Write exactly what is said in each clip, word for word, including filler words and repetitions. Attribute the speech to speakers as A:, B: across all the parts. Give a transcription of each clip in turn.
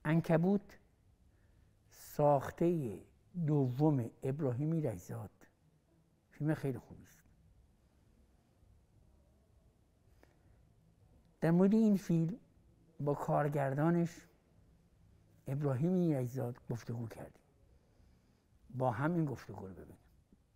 A: عنکبوت ساخته دوم ابراهیم ایرجزاد، فیلم خیلی خوبی است. در مورد این فیلم با کارگردانش ابراهیم ایرجزاد گفتگو کردیم. با همین گفتگو رو ببینیم.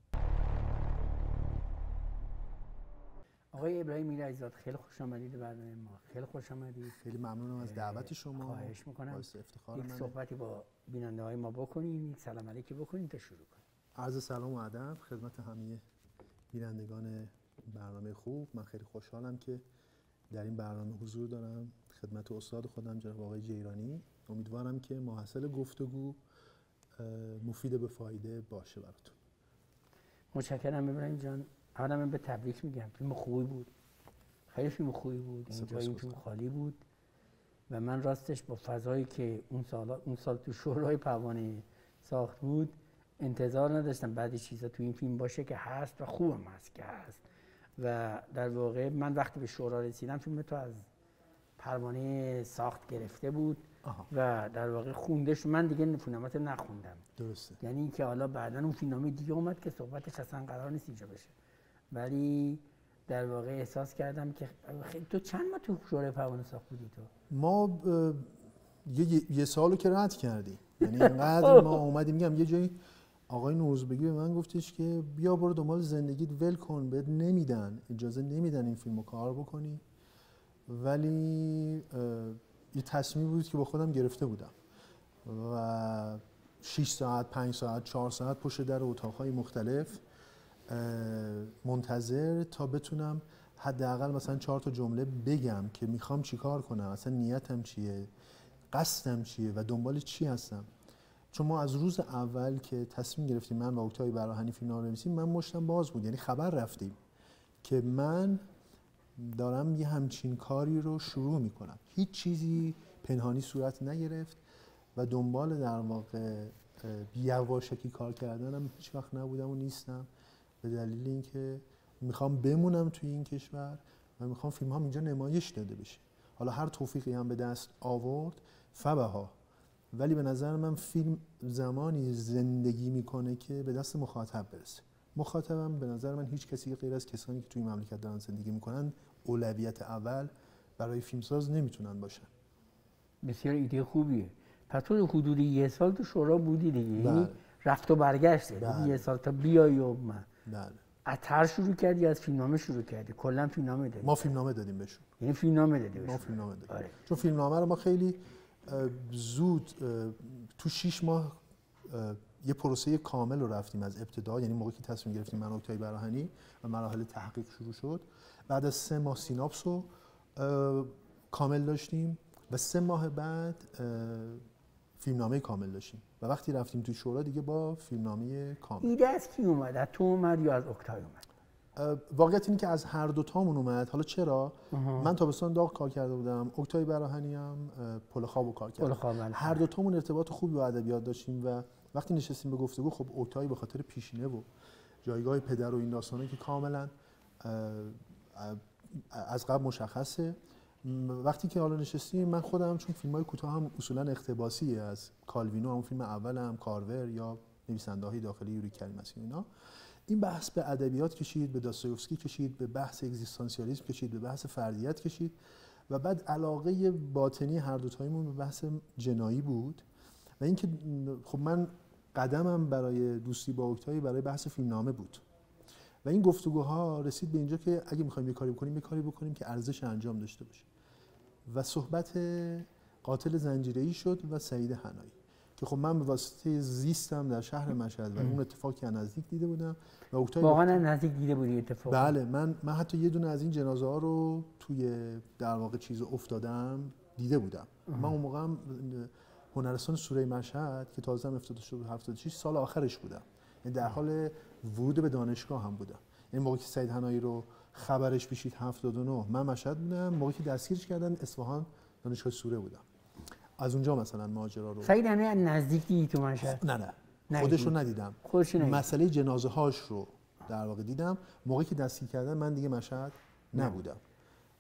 A: آقای ابراهیم ایرجزاد خیلی خوش آمدید به برنامه ما. خیلی خوش آمدید.
B: خیلی ممنونم از دعوت شما.
A: خواهش میکنم.
B: باعث افتخار
A: یک
B: منه.
A: صحبتی با بیننده های ما بکنیم، یک سلام علیکی بکنیم تا شروع کنیم.
B: عرض سلام و ادب خدمت همه بینندگان برنامه خوب. من خیلی خوشحالم که در این برنامه حضور دارم خدمت استاد خودم جناب آقای جیرانی. امیدوارم که ماحصل گفتگو مفید به فایده باشه براتون.
A: متشکرم ابراهیم جان. اولا من به تبریک میگم، فیلم خوبی بود، خیلی فیلم خوبی بود. اینجا این فیلم خالی بود و من راستش با فضایی که اون سال اون سال تو شورای پروانه ساخت بود انتظار نداشتم بعضی چیزا تو این فیلم باشه که هست و خوبم هست که هست. و در واقع من وقتی به شورا رسیدم فیلم تو از پروانه ساخت گرفته بود.
B: آها.
A: و در واقع خوندش من دیگه فیلمات نخوندم.
B: درسته.
A: یعنی اینکه حالا بعداً اون فیلمنامه دیگه اومد که صحبتش اصلا قرار نیست اینجا بشه، ولی در واقع احساس کردم که خیلی تو چند ماه تو شورای پروانه ساخت بودی تو؟
B: ما یه یه سالو که رد کردیم، یعنی اینقدر ما اومدیم. میگم یه جایی آقای نوروزبگی به من گفتش که بیا برو دنبال زندگیت، ول کن، بهت نمیدن اجازه نمیدن این فیلمو کار بکنی. ولی یه تصمیم بود که با خودم گرفته بودم و شش ساعت، پنج ساعت، چهار ساعت پشت در اتاق‌های مختلف منتظر تا بتونم حداقل مثلا چهار تا جمله بگم که میخوام چیکار کنم، اصلا نیتم چیه، قصدم چیه و دنبال چی هستم. چون ما از روز اول که تصمیم گرفتیم من و اکتای براهنی فیلمنامه نویسیم، من مشتم باز بود، یعنی خبر رفتیم که من دارم یه همچین کاری رو شروع میکنم. هیچ چیزی پنهانی صورت نگرفت و دنبال در واقع بی‌یواشکی کار کردنم هیچ وقت نبودم و نیستم، به دلیل اینکه میخوام بمونم توی این کشور و میخوام فیلم ها اینجا نمایش داده بشه. حالا هر توفیقی هم به دست آورد فبها، ولی به نظر من فیلم زمانی زندگی میکنه که به دست مخاطب برسه. مخاطبم به نظر من هیچ کسی غیر از کسانی که توی مملکت دارن زندگی میکنن اولویت اول برای فیلمساز نمیتونن باشن. بسیار
A: ایده خوبیه. پس تو حدود یه سال تو شورا بودی دیگه. یعنی رفت و برگشته.
B: بله.
A: یه سال تا بیای و من.
B: بله.
A: اتر شروع کردی از فیلمنامه شروع کردی؟ کلا فیلمنامه دادی؟
B: ما فیلمنامه دادیم بهشون.
A: یعنی فیلمنامه دادی بهشون؟
B: ما فیلمنامه دادیم.
A: آره.
B: چون فیلمنامه رو ما خیلی زود تو شش ماه یه پروسه کامل رو رفتیم از ابتدا. یعنی موقعی که تصمیم گرفتیم من و اکتای براهنی و مراحل تحقیق شروع شد، بعد از سه ماه سیناپس رو کامل داشتیم و سه ماه بعد فیلمنامه کامل داشتیم و وقتی رفتیم توی شورا دیگه با فیلمنامه کامل.
A: ایده از کی اومد؟ از تو اومد یا از اکتای اومد؟
B: واقعیت اینه که از هر دو تامون اومد. حالا چرا؟ اه. من تابستان داغ کار کرده بودم، اکتای براهنی هم پل خوابو کار کرد. هر دو تامون ارتباط خوبی با ادبیات داشتیم و وقتی نشستیم به گفتگو، خب اکتای به خاطر پیشینه و جایگاه پدر و این داستانه که کاملا از قبل مشخصه. وقتی که حالا نشستیم، من خودم چون فیلم‌های کوتاه هم اصولا اقتباسیه از کالوینو، همون فیلم اولم، کارور یا نویسنده‌های داخلی یوری کریمسی اینا، این بحث به ادبیات کشید، به داستایوفسکی کشید، به بحث اگزیستانسیالیسم کشید، به بحث فردیت کشید و بعد علاقه باطنی هر دو تایمون به بحث جنایی بود و اینکه خب من قدمم برای دوستی با اکتای برای بحث فیلمنامه بود و این گفتگوها رسید به اینجا که اگه می‌خوایم یه کاری بکنیم، یه کاری بکنیم که ارزش انجام داشته باشه و صحبت قاتل زنجیره‌ای شد و سعید حنایی که خب من به واسطه زیستم در شهر مشهد و اون اتفاقی از نزدیک دیده بودم و اکتای
A: واقعا از نزدیک دیده بودی اتفاق؟
B: بله. من من حتی یه دونه از این جنازه ها رو توی در واقع چیز افتادم دیده بودم. اه. من اون موقع هم هنرستان سوره مشهد که تازه افتاده شد هفتاد و شش سال آخرش بودم، یعنی در حال ورود به دانشگاه هم بودم. این موقعی که سعید حنایی رو خبرش پیشید هفتاد و نه، من مشهد بودم. موقعی که دستگیرش کردن اصفهان دانشگاه سوره بودم. از اونجا مثلا ماجرا رو
A: سعید حنایی نزدیک دیدی تو مشهد؟
B: نه نه خودش رو ندیدم.
A: خودش ندیدم.
B: مسئله جنازه هاش رو در واقع دیدم. موقعی که دستگیر کردن من دیگه مشهد نبودم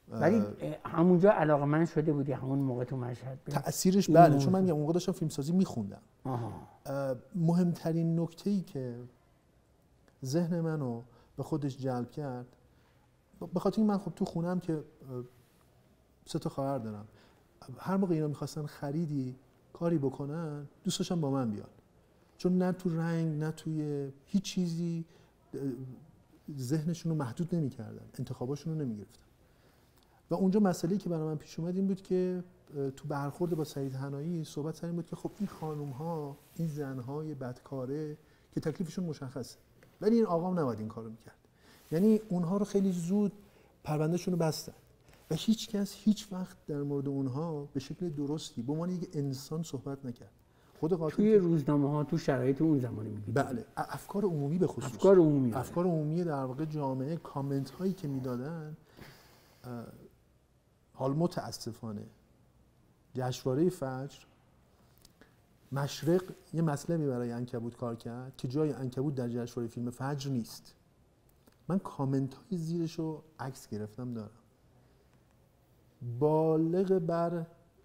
A: ولی همونجا علاقه‌مند شده بودی همون موقع تو مشهد؟
B: تأثیرش بله، چون من میگم اون موقع داشتم فیلمسازی میخوندم. مهمترین نکته‌ای که ذهن منو به خودش جلب کرد، به خاطر این من خب تو خونم که سه تا خواهر دارم، هر موقع اینا میخواستن خریدی کاری بکنن دوست داشتم با من بیان، چون نه تو رنگ نه توی هیچ چیزی ذهنشون رو محدود نمی‌کردن، انتخاباشون رو نمی‌گرفتن. و اونجا مسئله‌ای که برای من پیش اومد این بود که تو برخورد با سعید حنایی صحبت سر این بود که خب این خانم‌ها، این زن‌های بدکاره که تکلیفشون مشخصه، ولی این آقام نباید این کارو می‌کرد. یعنی اونها رو خیلی زود پروندهشون رو بستن و هیچ کس هیچ وقت در مورد اونها به شکل درستی به عنوان یک انسان صحبت نکرد. خود قاتل
A: توی روزنامه‌ها تو شرایط اون زمانی میگید؟
B: بله، افکار عمومی به خصوص
A: افکار عمومی
B: افکار عمومی در واقع جامعه، کامنت هایی که میدادن. حال متاسفانه جشنواره فجر مشرق یه مسئله برای عنکبوت کار کرد که جای عنکبوت در جشنواره فیلم فجر نیست. من کامنت های زیرش رو عکس گرفتم دارم، بالغ بر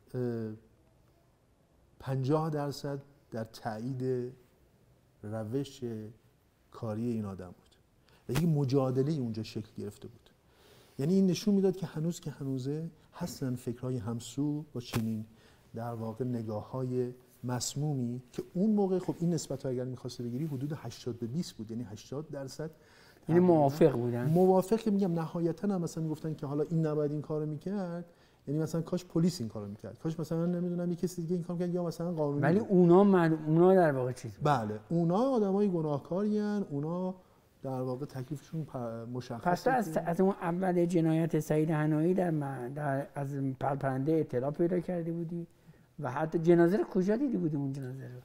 B: پنجاه درصد در تایید روش کاری این آدم بود و یک مجادله اونجا شکل گرفته بود. یعنی این نشون میداد که هنوز که هنوزه هستن فکرهای همسو با چنین در واقع نگاه‌های مسمومی که اون موقع خب این نسبت ها اگر می‌خواسته بگیری حدود هشتاد به بیست بود، یعنی هشتاد درصد
A: یعنی موافق بودن.
B: موافق که میگم نهایتاً هم مثلا میگفتن که حالا این نباید این کارو میکرد، یعنی مثلا کاش پلیس این کارو میکرد، کاش مثلا نمیدونم یه کسی دیگه این کارو میکرد، یا مثلا قانونی.
A: ولی اونا من... اونا در واقع چیز بود.
B: بله، اونا آدمای گناهکارین، اونا در واقع تکلیفشون مشخصه.
A: پس از از اون اول جنایت سعید حنایی در, من... در از پرپرنده اطلاع پیدا کرده بودی و حتی جنازه رو کجا دیدی بودی؟ اون جنازه رو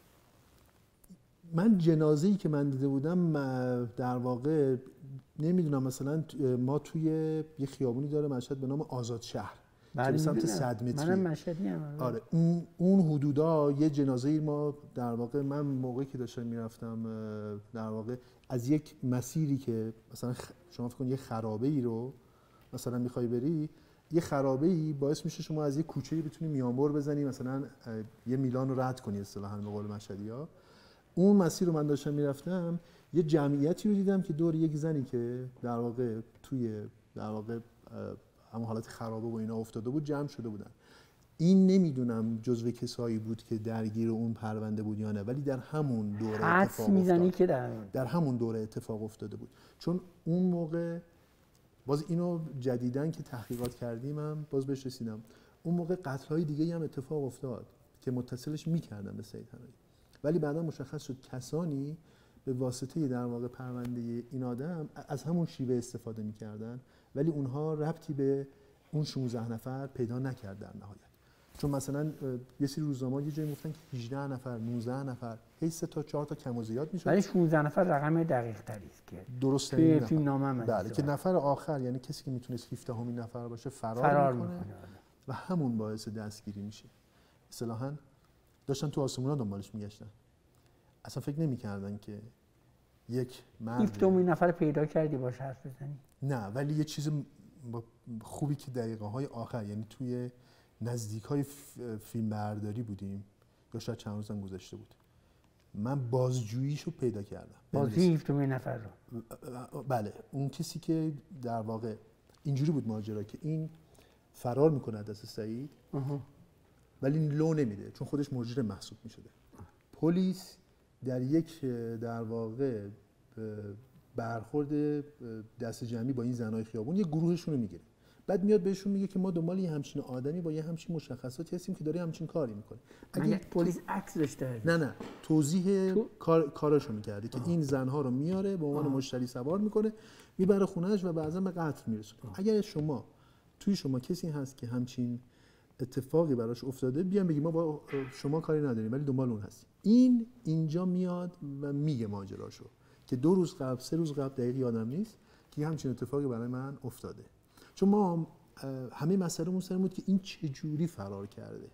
B: من جنازه‌ای که من دیده بودم در واقع نمیدونم، مثلا ما توی یه خیابونی داره مشهد به نام آزاد شهر که به سمت صد متری،
A: منم مشهدی ام.
B: آره اون اون حدودا یه جنازه‌ای ما در واقع من موقعی که داشتم میرفتم در واقع از یک مسیری که مثلا شما فکر کن یه خرابه‌ای رو مثلا می‌خوای بری، یه خرابه‌ای باعث میشه شما از یه کوچه‌ای بتونی میانبر بزنی، مثلا یه میلان رو رد کنی اصطلاحاً به قول مشهدی‌ها. اون مسیر رو من داشتم میرفتم، یه جمعیتی رو دیدم که دور یک زنی که در واقع توی در واقع همون حالت خرابه و اینا افتاده بود جمع شده بودن. این نمیدونم جزو کسایی بود که درگیر اون پرونده بود یا نه، ولی در همون دوره اتفاق افتاد.
A: که در
B: در همون دوره اتفاق افتاده بود، چون اون موقع باز اینو جدیدن که تحقیقات کردیم هم باز بهش رسیدم، اون موقع قتل‌های دیگه‌ای هم اتفاق افتاد که متصلش می‌کردن به سید حنایی، ولی بعدا مشخص شد کسانی به واسطه در واقع پرونده این آدم از همون شیوه استفاده می‌کردن، ولی اونها ربطی به اون شانزده نفر پیدا نکرد در نهایت. چون مثلا یه سری روزنامه‌ها یه جایی گفتن که هجده نفر، نوزده نفر، هی سه تا چهار تا کم و زیاد میشد.
A: ولی شانزده نفر رقم دقیق تری است که
B: درست
A: توی فیلم نامه هم
B: بله، که نفر آخر یعنی کسی که میتونست هفدهمین نفر باشه فرار,
A: فرار
B: میکنه,
A: میکنه
B: و همون باعث دستگیری میشه. اصطلاحاً داشتن تو آسمونا دنبالش میگشتن، اصلا فکر نمیکردن که یک مرد
A: هفدهمین نفر پیدا کردی باشه حرف بزنی.
B: نه، ولی یه چیز خوبی که دقیقه های آخر، یعنی توی نزدیک های فیلم برداری بودیم یا شاید چند روز هم گذشته بود، من بازجوییشو پیدا کردم.
A: بازجویی هفدهمین نفر رو؟
B: بله، اون کسی که در واقع اینجوری بود ماجرا که این فرار میکنه از دست سعید ولی لو نمیده چون خودش مجرم محسوب میشده. پلیس در یک در واقع برخورد دست جمعی با این زنای خیابون یه گروهشون رو میگیره، بعد میاد بهشون میگه که ما دنبال یه همچین آدمی با یه همچین مشخصاتی هستیم که داره همچین کاری میکنه.
A: اگه پلیس عکس داشته؟
B: نه نه، توضیح تو... کار کاراشو میکرده که این زنها رو میاره به عنوان مشتری سوار میکنه میبره خونهش و بعضا به قتل میرسونه. اگر شما توی شما کسی هست که همچین اتفاقی براش افتاده، بیان بگی ما با شما کاری نداریم ولی دنبال اون هستیم. این اینجا میاد و میگه ماجراشو که دو روز قبل سه روز قبل دقیق یادم نیست که همچین اتفاقی برای من افتاده. چون ما همه مسئله‌مون سر بود که این چه جوری فرار کرده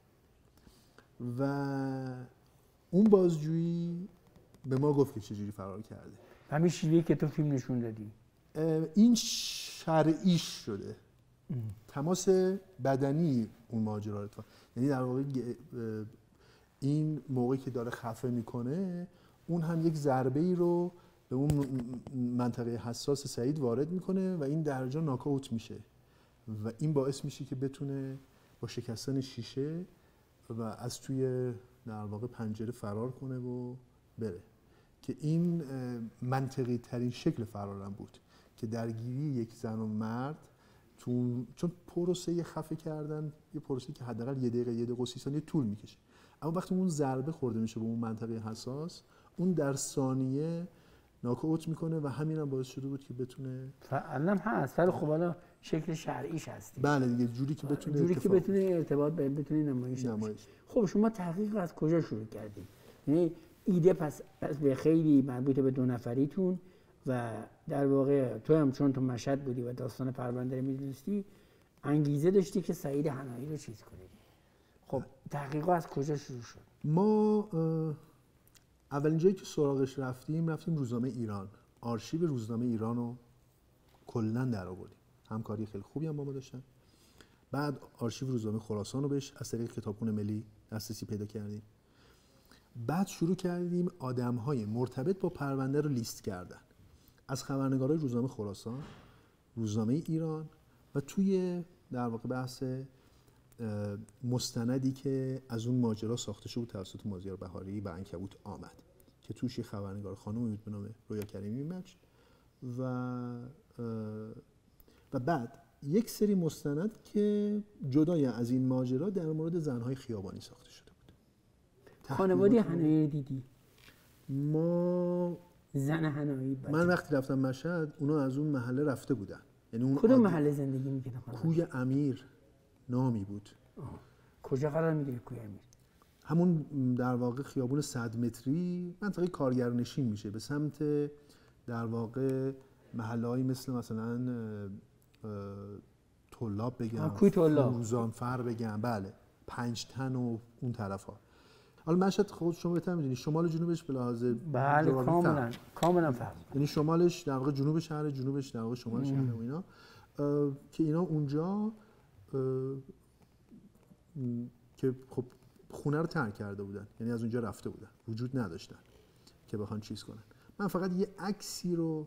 B: و اون بازجویی به ما گفت که چه جوری فرار کرده.
A: همین شیوهی که تو فیلم نشون دادی
B: این شرعیش شده، تماس بدنی اون ماجرا رو، یعنی در واقع این موقعی که داره خفه میکنه اون هم یک ضربه ای رو به اون منطقه حساس سعید وارد میکنه و این در جا ناکاوت میشه و این باعث میشه که بتونه با شکستن شیشه و از توی در واقع پنجره فرار کنه و بره، که این منطقی ترین شکل فرارم بود که درگیری یک زن و مرد تو، چون پروسه خفه کردن یه پروسه که حداقل یه دقیقه یه دقیقه و سی ثانیه طول میکشه، اما وقتی اون ضربه خورده میشه به اون منطقه حساس اون در ثانیه ناکاوت میکنه و همین هم باعث شده بود که بتونه
A: فعلا هست، ولی خب حالا شکل شرعیش هست.
B: بله دیگه، جوری که بتونه
A: جوری که بتونه ارتباط به بتونه نمایش
B: نمایش.
A: خب شما تحقیق از کجا شروع کردید؟ یعنی ایده پس پس به خیلی مربوط به دو نفریتون و در واقع تو هم چون تو مشهد بودی و داستان پرونده رو می‌دونستی انگیزه داشتی که سعید حنایی رو چیز کنید. خب تحقیق از کجا شروع شد؟
B: ما اولین جایی که سراغش رفتیم رفتیم روزنامه ایران، آرشیو روزنامه ایران رو کلاً در آوردیم، همکاری خیلی خوبی هم با ما داشتن. بعد آرشیو روزنامه خراسان رو بهش از طریق کتابخونه ملی دسترسی پیدا کردیم. بعد شروع کردیم آدم‌های مرتبط با پرونده رو لیست کردن، از خبرنگارای روزنامه خراسان، روزنامه ایران و توی در واقع بحث مستندی که از اون ماجرا ساخته شده توسط مازیار بهاری و عنکبوت آمد که توش یه خبرنگار خانمی بود به نام رویا کریمی مچ و و بعد یک سری مستند که جدای از این ماجرا در مورد زن‌های خیابانی ساخته شده بود.
A: خانواده حنایی دیدی؟
B: ما
A: زن حنایی بده.
B: من وقتی رفتم مشهد اونا از اون محله رفته بودن، یعنی اون
A: کدوم محله زندگی می‌کردن؟
B: کوی امیر نامی بود.
A: آه. کجا قرار می‌گیره کوی امیر؟
B: همون در واقع خیابون صد متری منطقه کارگرنشین میشه به سمت در واقع محله‌ای مثل مثلا طلاب بگم،
A: کوی طلاب،
B: روزانفر بگم، بله، پنج تن و اون طرف‌ها. حالا مشهد خود شما بهتر می‌دونید شمال و جنوبش به لحاظ
A: بله کاملا کاملا فرق،
B: یعنی شمالش در واقع جنوب شهر، جنوبش در واقع شمال شهر و اینا که اینا اونجا که خب خونه رو ترک کرده بودن، یعنی از اونجا رفته بودن، وجود نداشتن که بخوان چیز کنن. من فقط یه عکسی رو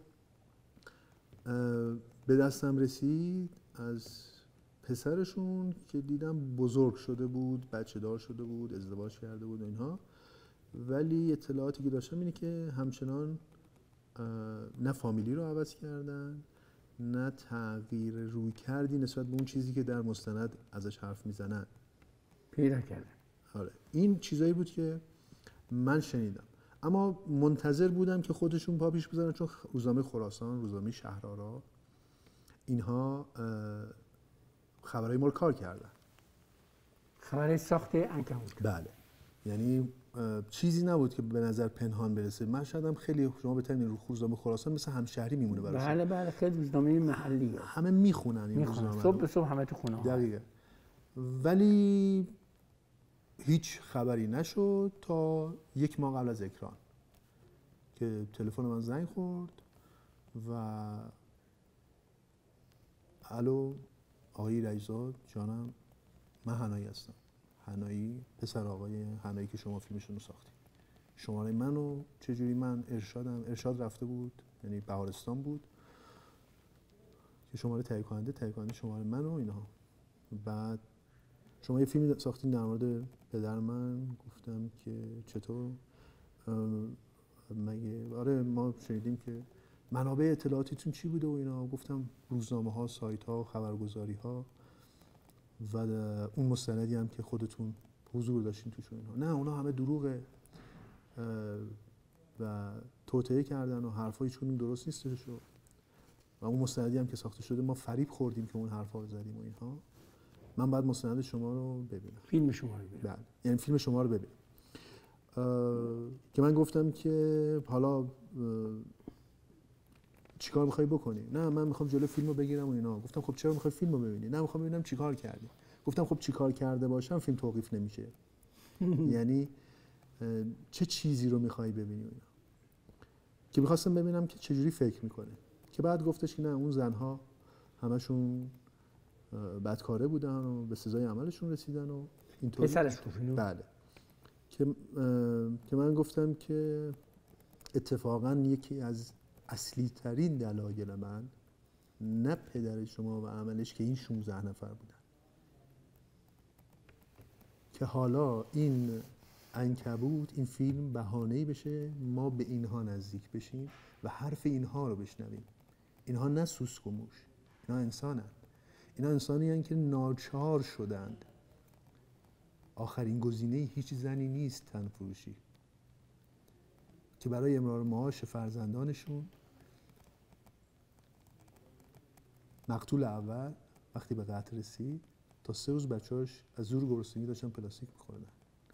B: به دستم رسید از پسرشون که دیدم بزرگ شده بود، بچه دار شده بود، ازدواج کرده بود و اینها، ولی اطلاعاتی که داشتم اینه که همچنان نه فامیلی رو عوض کردن نه تغییر روی کردی نسبت به اون چیزی که در مستند ازش حرف میزنن
A: پیدا کردن.
B: آره این چیزایی بود که من شنیدم، اما منتظر بودم که خودشون پا پیش بزنن، چون روزنامه خراسان، روزنامه شهرآرا اینها خبرهای ما رو کار کردن،
A: خبرهای ساخته عنکبوت.
B: بله، یعنی چیزی نبود که به نظر پنهان برسه. مشهد هم خیلی شما بهترین رو روزنامه خراسان مثل همشهری میمونه براش.
A: بله بله خیلی روزنامه محلیه،
B: همه میخونن این روزنامه،
A: صبح به صبح همه تو خونه ها.
B: دقیقاً. ولی هیچ خبری نشد تا یک ماه قبل از اکران که تلفن من زنگ خورد و الو آقای رئیس‌زاده جانم، من حنایی هستم. حنایی پسر آقای حنایی که شما فیلمشون رو ساختی. شماره منو چجوری؟ من ارشادم، ارشاد رفته بود، یعنی بهارستان بود که شماره تهیه کننده تهیه کننده شماره منو اینها. بعد شما یه فیلمی ساختین در مورد پدر من. گفتم که چطور؟ مگه آره ما شنیدیم که منابع اطلاعاتیتون چی بوده و اینا. گفتم روزنامه ها، سایت ها، خبرگزاری ها و اون مستندی هم که خودتون حضور داشتین توش و اینا. نه اونا همه دروغه و توطئه کردن و حرفای چون درست نیستش و اون مستندی هم که ساخته شده ما فریب خوردیم که اون حرفا رو زدیم و اینها. من بعد مستند شما رو ببینم،
A: فیلم شما رو ببینم.
B: بله، یعنی فیلم شما رو ببینم. که من گفتم که حالا چیکار می‌خوای بکنی؟ نه من می‌خوام جلوی فیلمو بگیرم و اینا. گفتم خب چرا می‌خوای فیلمو ببینی؟ نه می‌خوام ببینم چیکار کردی. گفتم خب چیکار کرده باشم فیلم توقیف نمیشه. یعنی چه چیزی رو می‌خوای ببینی اینا. که می‌خواستم ببینم که چجوری فکر می‌کنه. که بعد گفتش که نه اون زن‌ها همشون بدکاره بودن و به سزای عملشون رسیدن و اینطور.
A: پسرش کوفینو.
B: بله. که که من گفتم که اتفاقا یکی از اصلی ترین دلایل من نه پدر شما و عملش که این شانزده نفر بودن، که حالا این عنکبوت، این فیلم بهانه‌ای بشه ما به اینها نزدیک بشیم و حرف اینها رو بشنویم. اینها نه سوسک و موش، اینا انسانن. اینا انسانی هستند که ناچار شدند. آخرین گزینه هیچ زنی نیست تن فروشی، که برای امرار معاش فرزندانشون مقتول اول وقتی به قتل رسید تا سه روز بچه‌هاش از زور گرسنگی داشتن پلاستیک می‌خوردن.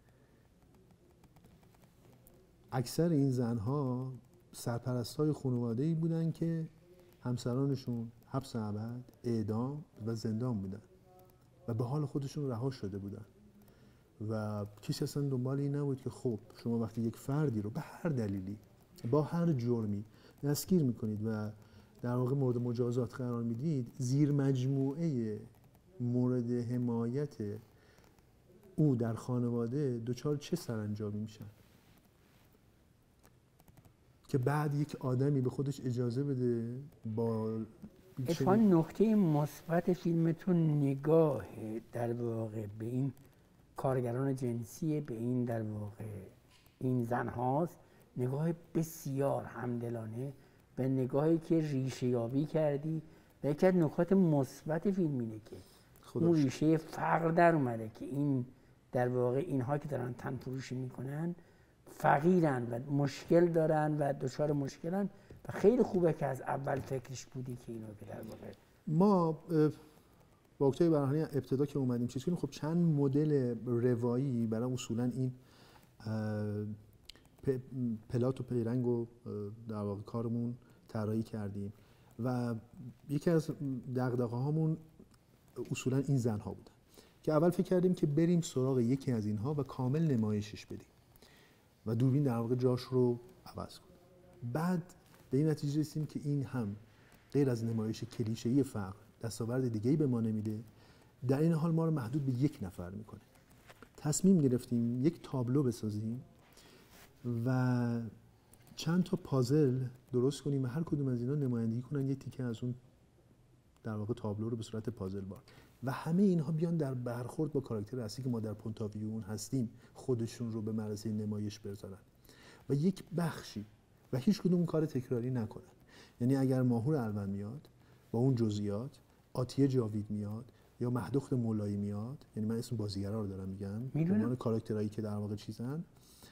B: اکثر این زنها سرپرستای خانواده‌ای بودن که همسرانشون حبس ابد، اعدام و زندان بودن و به حال خودشون رها شده بودن و کسی اصلا دنبال این نبود که خب شما وقتی یک فردی رو به هر دلیلی با هر جرمی دستگیر میکنید و در واقع مورد مجازات قرار میدید، زیر مجموعه مورد حمایت او در خانواده دچار چه سرانجامی میشن که بعد یک آدمی به خودش اجازه بده با
A: اتفاقا نکته مثبت فیلمتون نگاه در واقع به این کارگران جنسی، به این در واقع این زن هاست، نگاه بسیار همدلانه، به نگاهی که ریشه یابی کردی و یکی از نکات مثبت فیلم اینه که اون ریشه فقر در اومده که این در واقع اینها که دارن تن فروشی میکنن فقیرن و مشکل دارن و دچار مشکلن و خیلی خوبه که از اول فکرش بودی که اینو که در واقع
B: ما با اکتای برهانی ابتدا که اومدیم چیز کنیم، خب چند مدل روایی برای اصولا این پلات و پیرنگ و در واقع کارمون طراحی کردیم و یکی از دغدغه‌هامون اصولا این زنها بودن که اول فکر کردیم که بریم سراغ یکی از اینها و کامل نمایشش بدیم و دوربین در واقع جاش رو عوض کنه. بعد به این نتیجه رسیدیم که این هم غیر از نمایش کلیشه‌ای فقر دستاورد دیگه‌ای به ما نمیده، در این حال ما رو محدود به یک نفر میکنه. تصمیم گرفتیم یک تابلو بسازیم و چند تا پازل درست کنیم و هر کدوم از اینا نمایندگی کنن یک تیکه از اون در واقع تابلو رو به صورت پازل بار و همه اینها بیان در برخورد با کاراکتر اصلی که ما در پونتاویون هستیم خودشون رو به معرض نمایش بذارن و یک بخشی و هیچ کدوم کار تکراری نکنن. یعنی اگر ماهور الون میاد با اون جزئیات، آتیه جاوید میاد یا مهدوخت مولایی میاد، یعنی من اسم بازیگرا رو دارم میگم، به عنوان کاراکترایی که در واقع چیزن،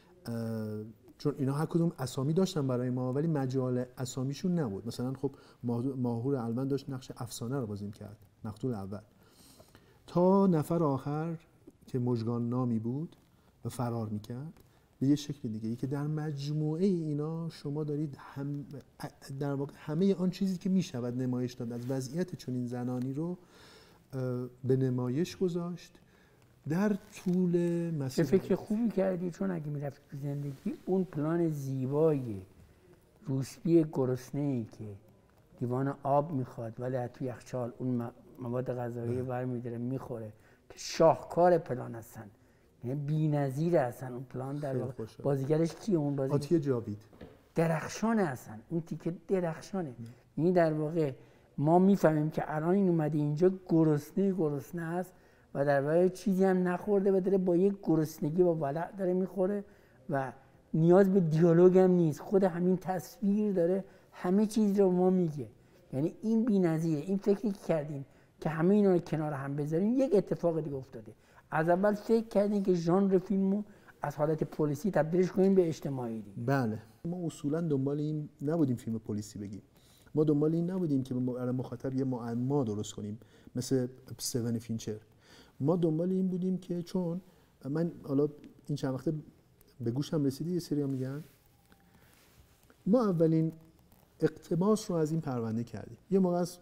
B: چون اینا هر کدوم اسامی داشتن برای ما ولی مجال اسامیشون نبود. مثلا خب ماهور الون داشت نقش افسانه رو بازی کرد، مقتول اول، تا نفر آخر که مژگان نامی بود و فرار میکرد به یه شکل دیگه ای که در مجموعه اینا شما دارید هم در واقع همه آن چیزی که میشود نمایش داد از وضعیت چنین زنانی رو به نمایش گذاشت در طول مسیر.
A: چه فکر خوبی کردی، چون اگه میرفت تو زندگی اون پلان زیبای روسبی گرسنه‌ای که لیوان آب میخواد ولی از تو یخچال اون مواد غذایی برمی‌داره میخوره که شاهکار پلان هستن، یعنی بی‌نظیر هستن اون پلان. در واقع بازیگرش کیه اون بازیگر؟
B: آتیه جاوید.
A: درخشانه هستن اون تیکه، درخشانه. یعنی در واقع ما میفهمیم که الان این اومده اینجا گرسنه گرسنه است و در واقع چیزی هم نخورده و داره با یک گرسنگی با ولع داره میخوره و نیاز به دیالوگ هم نیست، خود همین تصویر داره همه چیز رو ما میگه. یعنی این بی‌نظیره. این فکری که کردیم که همه اینا رو کنار هم بذاریم یک اتفاق دیگه افتاده. از اول فکر کردیم که ژانر فیلمو از حالت پلیسی تبدیلش کنیم به اجتماعی دیگه.
B: بله، ما اصولا دنبال این نبودیم فیلم پلیسی بگیم، ما دنبال این نبودیم که برای مخاطب یه معما درست کنیم مثل استیون فینچر. ما دنبال این بودیم که چون من حالا این چند وقته به گوشم رسیده یه سری میگن ما اولین اقتباس رو از این پرونده کردیم. یه موقع از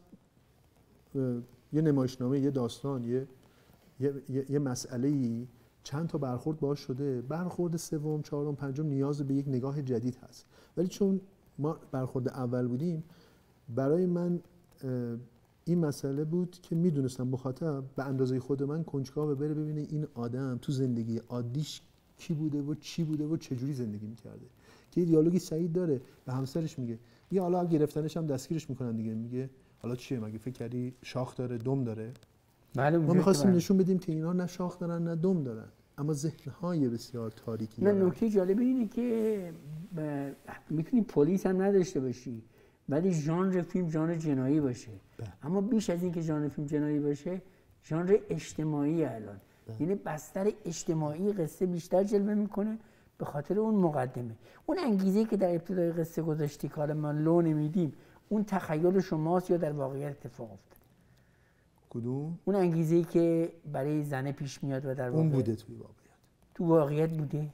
B: یه نمایشنامه، یه داستان، یه یه, یه،, یه مسئله‌ای چند تا برخورد باهاش شده، برخورد سوم، چهارم، پنجم نیاز به یک نگاه جدید هست. ولی چون ما برخورد اول بودیم، برای من این مسئله بود که میدونستم مخاطب به اندازه خود من کنجکاوه بره ببینه این آدم تو زندگی عادیش کی بوده و چی بوده و چه جوری زندگی میکرده. که یه دیالوگی سعید داره به همسرش میگه میگه حالا گرفتنش هم دستگیرش میکنن دیگه، میگه حالا چیه مگه فکر کردی شاخ داره دم داره؟
A: بله
B: ما می‌خواستیم نشون بدیم که اینا نه شاخ دارن نه دم دارن، اما ذهن‌های بسیار تاریکی
A: دارن. نه نکته جالب اینه که میتونی پلیس هم نداشته باشی ولی ژانر فیلم ژانر جنایی باشه. بله. اما بیش از این که ژانر فیلم جنایی باشه ژانر اجتماعی الان. بله. یعنی بستر اجتماعی قصه بیشتر جلوه میکنه به خاطر اون مقدمه. اون انگیزه که در ابتدای قصه گذاشتی که حالا ما لو نمیدیم، اون تخیل شماست یا در واقعیت اتفاق افتاد؟
B: کدوم؟
A: اون انگیزه‌ای که برای زنه پیش میاد و در واقع
B: اون بوده توی واقعیت.
A: تو واقعیت بوده؟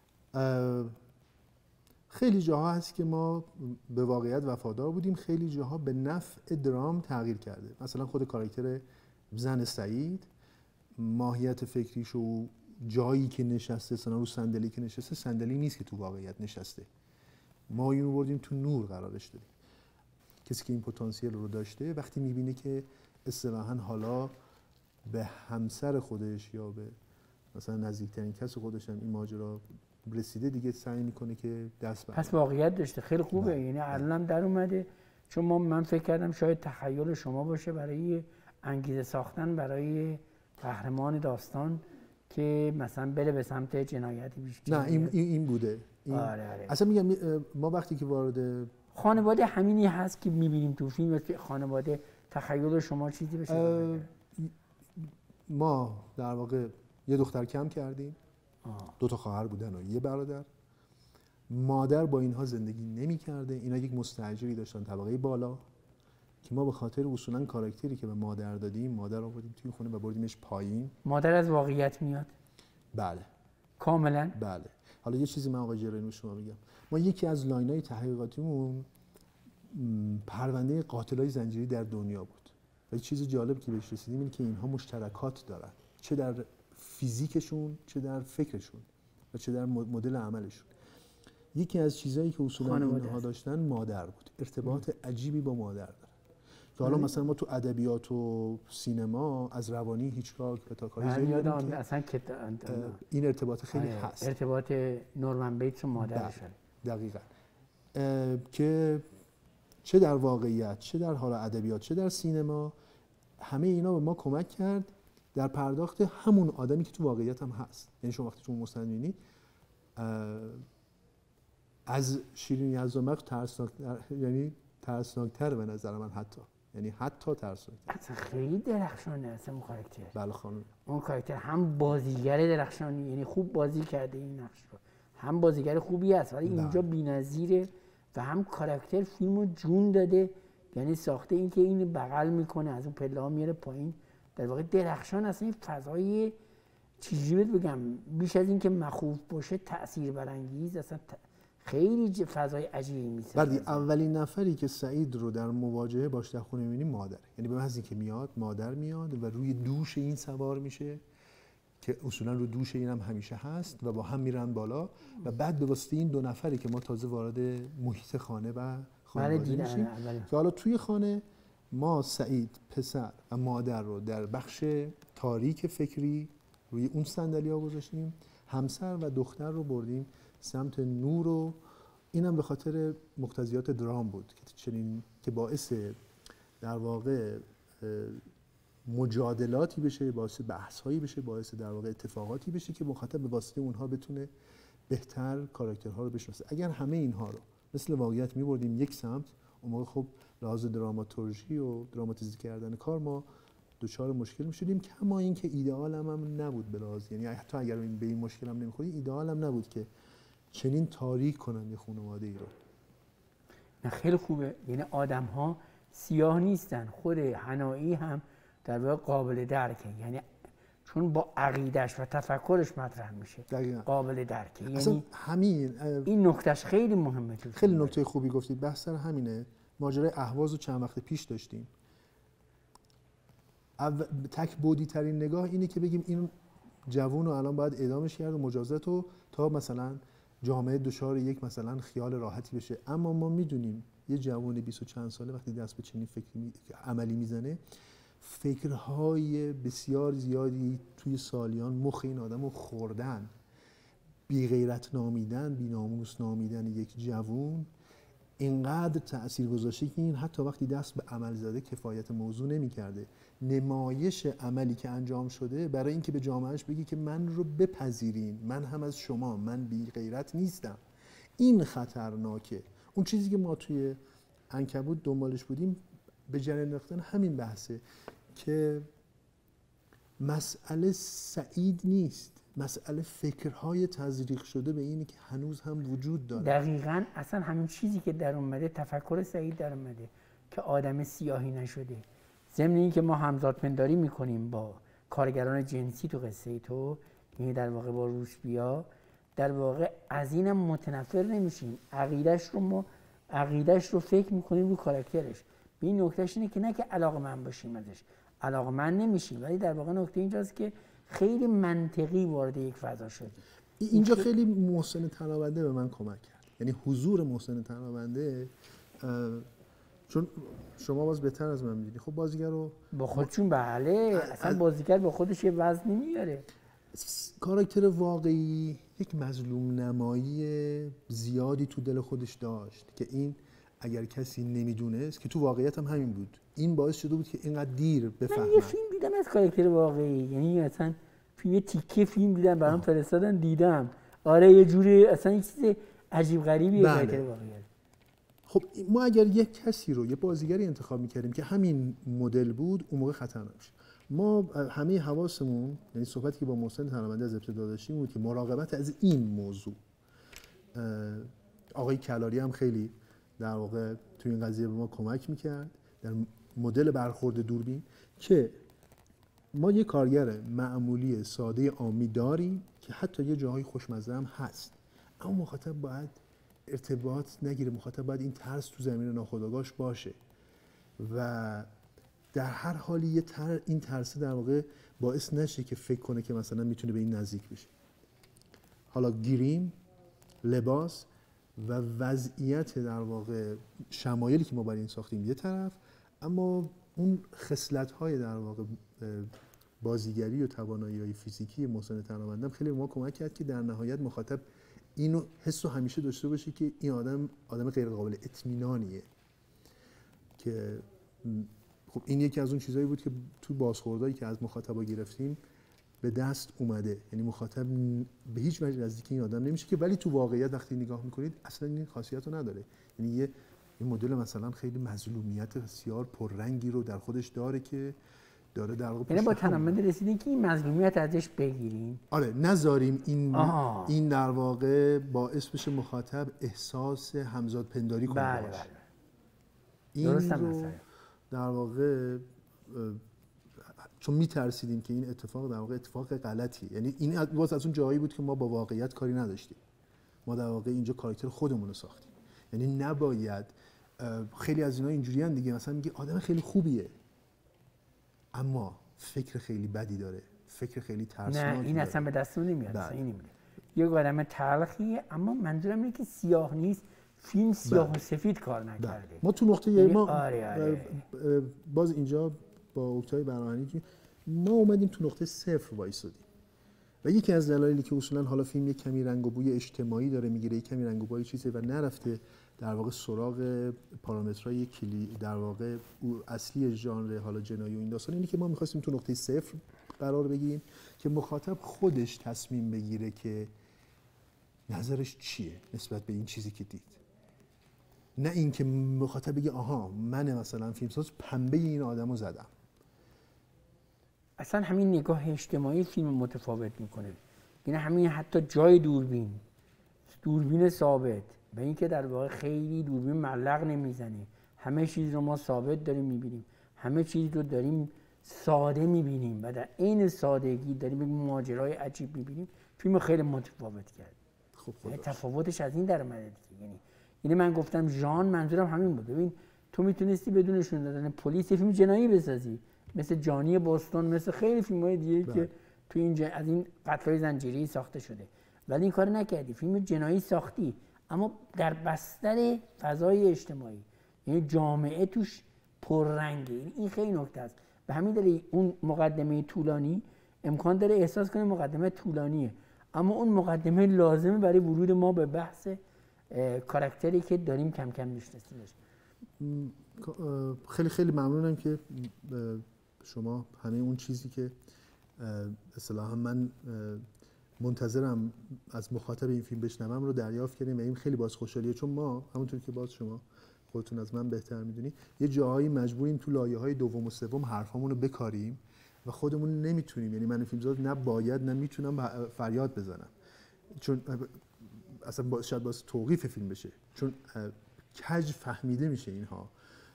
B: خیلی جاها هست که ما به واقعیت وفادار بودیم، خیلی جاها به نفع درام تغییر کرده. مثلا خود کاراکتر زن سعید ماهیت فکریش و جایی که نشسته، مثلا رو صندلی که نشسته صندلی نیست که تو واقعیت نشسته. ما اینو بردیم تو نور قرارش دادیم. کسی که این پتانسیل رو داشته وقتی میبینه که اصطلاحاً حالا به همسر خودش یا به مثلا نزدیکترین کس خودش هم این ماجرا رسیده دیگه سعی میکنه که دست برداره.
A: پس واقعیت داشته. خیلی خوبه.
B: بله.
A: یعنی الان در اومده. چون ما من فکر کردم شاید تخیل شما باشه برای انگیزه ساختن برای قهرمان داستان که مثلا بره به سمت جنایتی بیشتر.
B: نه این این بوده. این
A: آره آره.
B: اصلا میگم ما وقتی که وارد
A: خانواده همینی هست که میبینیم تو فیلم، خانواده تخیل شما چیزی بشه.
B: ما در واقع یه دختر کم کردیم. آه. دو تا خواهر بودن و یه برادر. مادر با اینها زندگی نمی کرده. اینا یک مستاجری داشتن طبقه بالا که ما به خاطر اصولا کاراکتری که به مادر دادیم، مادر رو بردیم توی خونه و بردیمش پایین.
A: مادر از واقعیت میاد؟
B: بله.
A: کاملا؟
B: بله. حالا یه چیزی من آقای جرانی شما میگم. ما یکی از لاین‌های تحقیقاتیمون پرونده قاتلای زنجیری در دنیا بود. و یه چیز جالب که بهش رسیدیم این که اینها مشترکات دارن. چه در فیزیکشون، چه در فکرشون و چه در مدل عملشون. یکی از چیزایی که اصولا اینها داشتن مادر بود. ارتباط ام. عجیبی با مادر داره. که حالا مثلا ما تو ادبیات و سینما از روانی هیچکاک و تاکاری
A: زیاد اصلا که
B: این ارتباط خیلی هست.
A: ارتباط نورمن بیتس و مادرش.
B: دقیقاً. که چه در واقعیت، چه در حال ادبیات، چه در سینما، همه اینا به ما کمک کرد در پرداخت همون آدمی که تو واقعیت هم هست. یعنی شما وقتی تو مستند می‌بینید از شیرین یزدانبخش ترسناک‌تر، یعنی ترسناک‌تر به نظر من حتی. یعنی حتی ترسناک‌تر.
A: اصلا خیلی درخشانه اصلا اون کاراکتر.
B: بله خانم.
A: اون کاراکتر هم بازیگر درخشانی، یعنی خوب بازی کرده این نقش رو. هم بازیگر خوبی است ولی اینجا بی‌نظیره و هم کاراکتر فیلمو جون داده. یعنی ساخته این که این بغل میکنه از اون پله‌ها میاره پایین. در واقع درخشان اصلا این فضای چیزی بگم بیش از این که مخوف باشه تأثیر برانگیز اصلا ت... خیلی فضای عجیبی میسازه.
B: بعد اولین نفری که سعید رو در مواجهه باش در خونه می‌بینیم مادره. یعنی به محض اینکه میاد مادر میاد و روی دوش این سوار میشه که اصولا رو دوش اینم همیشه هست و با هم میرن بالا و بعد به واسطه این دو نفری که ما تازه وارد محیط خانه و خانواده میشیم که حالا توی خانه ما سعید پسر و مادر رو در بخش تاریک فکری روی اون صندلی‌ها گذاشتیم، همسر و دختر رو بردیم سمت نور و اینم به خاطر مقتضیات درام بود که چنین که باعث در واقع مجادلاتی بشه، باعث بحث‌هایی بشه، باعث در واقع اتفاقاتی بشه که مخاطب به واسطه اونها بتونه بهتر کاراکترها رو بشناسه. اگر همه اینها رو مثل واقعیت می‌بردیم یک سمت، اون موقع خب لحاظ دراماتورژی و دراماتیزه کردن کار ما دچار مشکل می‌شدیم، کما اینکه ایدئال هم, هم نبود به لحاظ، یعنی حتی اگر به این مشکل هم نمی‌خوری ایدئال هم نبود که چنین تاریک کنن یه خانواده ای رو.
A: نه خیلی خوبه. یعنی آدم‌ها سیاه نیستن. خود حنایی هم در واقع قابل درکه، یعنی چون با عقیدش و تفکرش مطرح میشه دقیقا. قابل درکه. یعنی
B: همین
A: این نکتهش خیلی مهمه.
B: خیلی نکته خوبی گفتید. بحث سر همینه. ماجرای اهواز رو چند وقت پیش داشتیم. تک بودی ترین نگاه اینه که بگیم این جوون رو الان باید اعدامش کرد و مجازات رو تا مثلا جامعه دچار یک مثلا خیال راحتی بشه، اما ما میدونیم یه جوان بیست و چند ساله وقتی دست به چنین فکری عملی میزنه، فکرهای بسیار زیادی توی سالیان مخ این آدمو خوردن. بی غیرت نامیدن، بی ناموس نامیدن یک جوان اینقدر تأثیر گذاشته که این حتی وقتی دست به عمل زده کفایت موضوع نمی‌کرده. نمایش عملی که انجام شده برای اینکه به جامعهش بگی که من رو بپذیرین، من هم از شما، من بی غیرت نیستم. این خطرناکه. اون چیزی که ما توی عنکبوت دنبالش بودیم به جریان انداختن همین بحثه که مسئله سعید نیست، مسئله فکرهای تزریق شده به اینی که هنوز هم وجود داره.
A: دقیقاً اصلا همین چیزی که در اومده، تفکر سعید در اومده که آدم سیاهی نشده. ضمن این که ما همزاد پنداری میکنیم با کارگران جنسی تو قصه تو، یعنی در واقع با روسپیا، در واقع از اینم متنفر نمیشیم. عقیدش رو ما عقیدش رو فکر میکنیم رو کاراکترش. به این نکتهش اینه که نه که علاقه‌مند باشیم ازش، علاقه‌مند نمیشیم، ولی در واقع نکته اینجاست که خیلی منطقی وارد یک فضا شد.
B: اینجا خیلی محسن تنابنده به من کمک کرد. یعنی حضور محسن تنابنده، چون شما باز بهتر از من میدونی، خب بازیگر رو
A: با خودشون بله، اصلا بازیگر با خودش یه وزنی میاره.
B: کاراکتر واقعی یک مظلوم نمایی زیادی تو دل خودش داشت که این اگر کسی نمیدونست، که تو واقعیت هم همین بود، این باعث شده بود که اینقدر دیر بفهمن.
A: من یه فیلم دیدم از کاراکتر واقعی، یعنی اصلا یه تیکه فیلم دیدم برام فرستادن دیدم. آره یه جوری اصلا یه چیز عجیب غریبیه بله. کاراکتر واقعی.
B: خب ما اگر یک کسی رو، یه بازیگری انتخاب می‌کردیم که همین مدل بود، اون موقع خطر نمیشه. ما همه حواسمون، یعنی صحبتی که با محسن تنابنده از ابتدا داشتیم بود که مراقبت از این موضوع. آقای کلاری هم خیلی در واقع توی این قضیه به ما کمک می‌کرد در مدل برخورد دوربین، که ما یه کارگر معمولی ساده عامی داریم که حتی یه جاهای خوشمزه هم هست، اما مخاطب باید ارتباط نگیره، مخاطب باید این ترس تو زمین ناخودآگاهش باشه و در هر حالی یه تر این ترس در واقع باعث نشه که فکر کنه که مثلا میتونه به این نزدیک بشه. حالا گریم، لباس و وضعیت در واقع شمایلی که ما برای این ساختیم یه طرف، اما اون خصلت‌های در واقع بازیگری و توانایی‌های فیزیکی محسن تنابنده خیلی به ما کمک کرد که در نهایت مخاطب اینو حسو همیشه داشته باشه که این آدم آدم غیر قابل اطمینانیه. که خب این یکی از اون چیزایی بود که تو بازخوردایی که از مخاطبا گرفتیم به دست اومده. یعنی مخاطب به هیچ وجه نزدیک این آدم نمیشه، که ولی تو واقعیت وقتی نگاه میکنید اصلا این خاصیت رو نداره. یعنی یه این مدل مثلا خیلی مظلومیت بسیار پررنگی رو در خودش داره که داره در واقع،
A: یعنی با تنابنده رسیدین که این مظلومیت ازش بگیریم،
B: آره نذاریم این آه. این در واقع باعث بشه مخاطب احساس همزاد پنداری کنه.
A: بله بله.
B: این رو در واقع چون میترسیدیم که این اتفاق در واقع اتفاق غلطی، یعنی این باز از اون جایی بود که ما با واقعیت کاری نداشتیم. ما در واقع اینجا کاراکتر خودمون رو ساختیم. یعنی نباید، خیلی از اینا اینجوریان دیگه، مثلا میگه آدم خیلی خوبیه اما فکر خیلی بدی داره، فکر خیلی ترسناکی.
A: نه این اصلا به دستمون نمیاد. اصلا این نمیاد. یه آدم تلخیه، اما منظورم اینه که سیاه نیست، فیلم سیاه و سفید کار نکرده.
B: ما تو نقطه یه ما
A: آره آره.
B: باز اینجا با اکتای برنامه‌ای ما اومدیم تو نقطه صفر وایسادیم و یکی از دلایلی که اصولا حالا فیلم یک کمی رنگ و بوی اجتماعی داره میگیره، یک کمی رنگ و بوی چیزی و نرفته در واقع سراغ پارامترهای کلی در واقع اصلی ژانر حالا جنایی و این داستان، اینه که ما می‌خواستیم تو نقطه صفر قرار بگیریم که مخاطب خودش تصمیم بگیره که نظرش چیه نسبت به این چیزی که دید، نه اینکه مخاطب بگه آها من مثلا فیلمساز پنبه این آدمو زدم.
A: اصلا همین نگاه اجتماعی فیلم متفاوت میکنه. یعنی همین حتی جای دوربین، دوربین ثابت، به اینکه در واقع خیلی دوربین معلق نمیزنه، همه چیز رو ما ثابت داریم میبینیم، همه چیز رو داریم ساده میبینیم و در عین سادگی داریم یک ماجرای عجیب میبینیم. فیلم خیلی متفاوت کرد.
B: خب
A: تفاوتش از این در اومده دیگه. یعنی یعنی من گفتم ژان، منظورم همین بود. ببین تو میتونستی بدون نشون دادن پلیس فیلم جنایی بسازی، مثل جانی بوستون، مثل خیلی فیلم‌های دیگه که تو این جن... از این قتل‌های زنجیره‌ای ساخته شده، ولی این کار نکردی، فیلم جنایی ساختی اما در بستر فضای اجتماعی. یعنی جامعه توش پررنگه. این خیلی نکته است. به همین دلیل اون مقدمه طولانی امکان داره احساس کنه مقدمه طولانیه، اما اون مقدمه لازمه برای ورود ما به بحث کاراکتری که داریم کم کم میشناسیمش.
B: خیلی خیلی ممنونم که شما همه اون چیزی که اصطلاحا من منتظرم از مخاطب این فیلم بشنوم رو دریافت کردیم و این خیلی باز خوشحالیه، چون ما همونطور که باز شما خودتون از من بهتر میدونی یه جاهایی مجبوریم تو لایه‌های دوم و سوم حرفامون رو بکاریم و خودمون نمیتونیم، یعنی من فیلمساز نه باید نه میتونم فریاد بزنم، چون اصلا شاید باعث توقیف فیلم بشه، چون کج فهمیده میشه اینها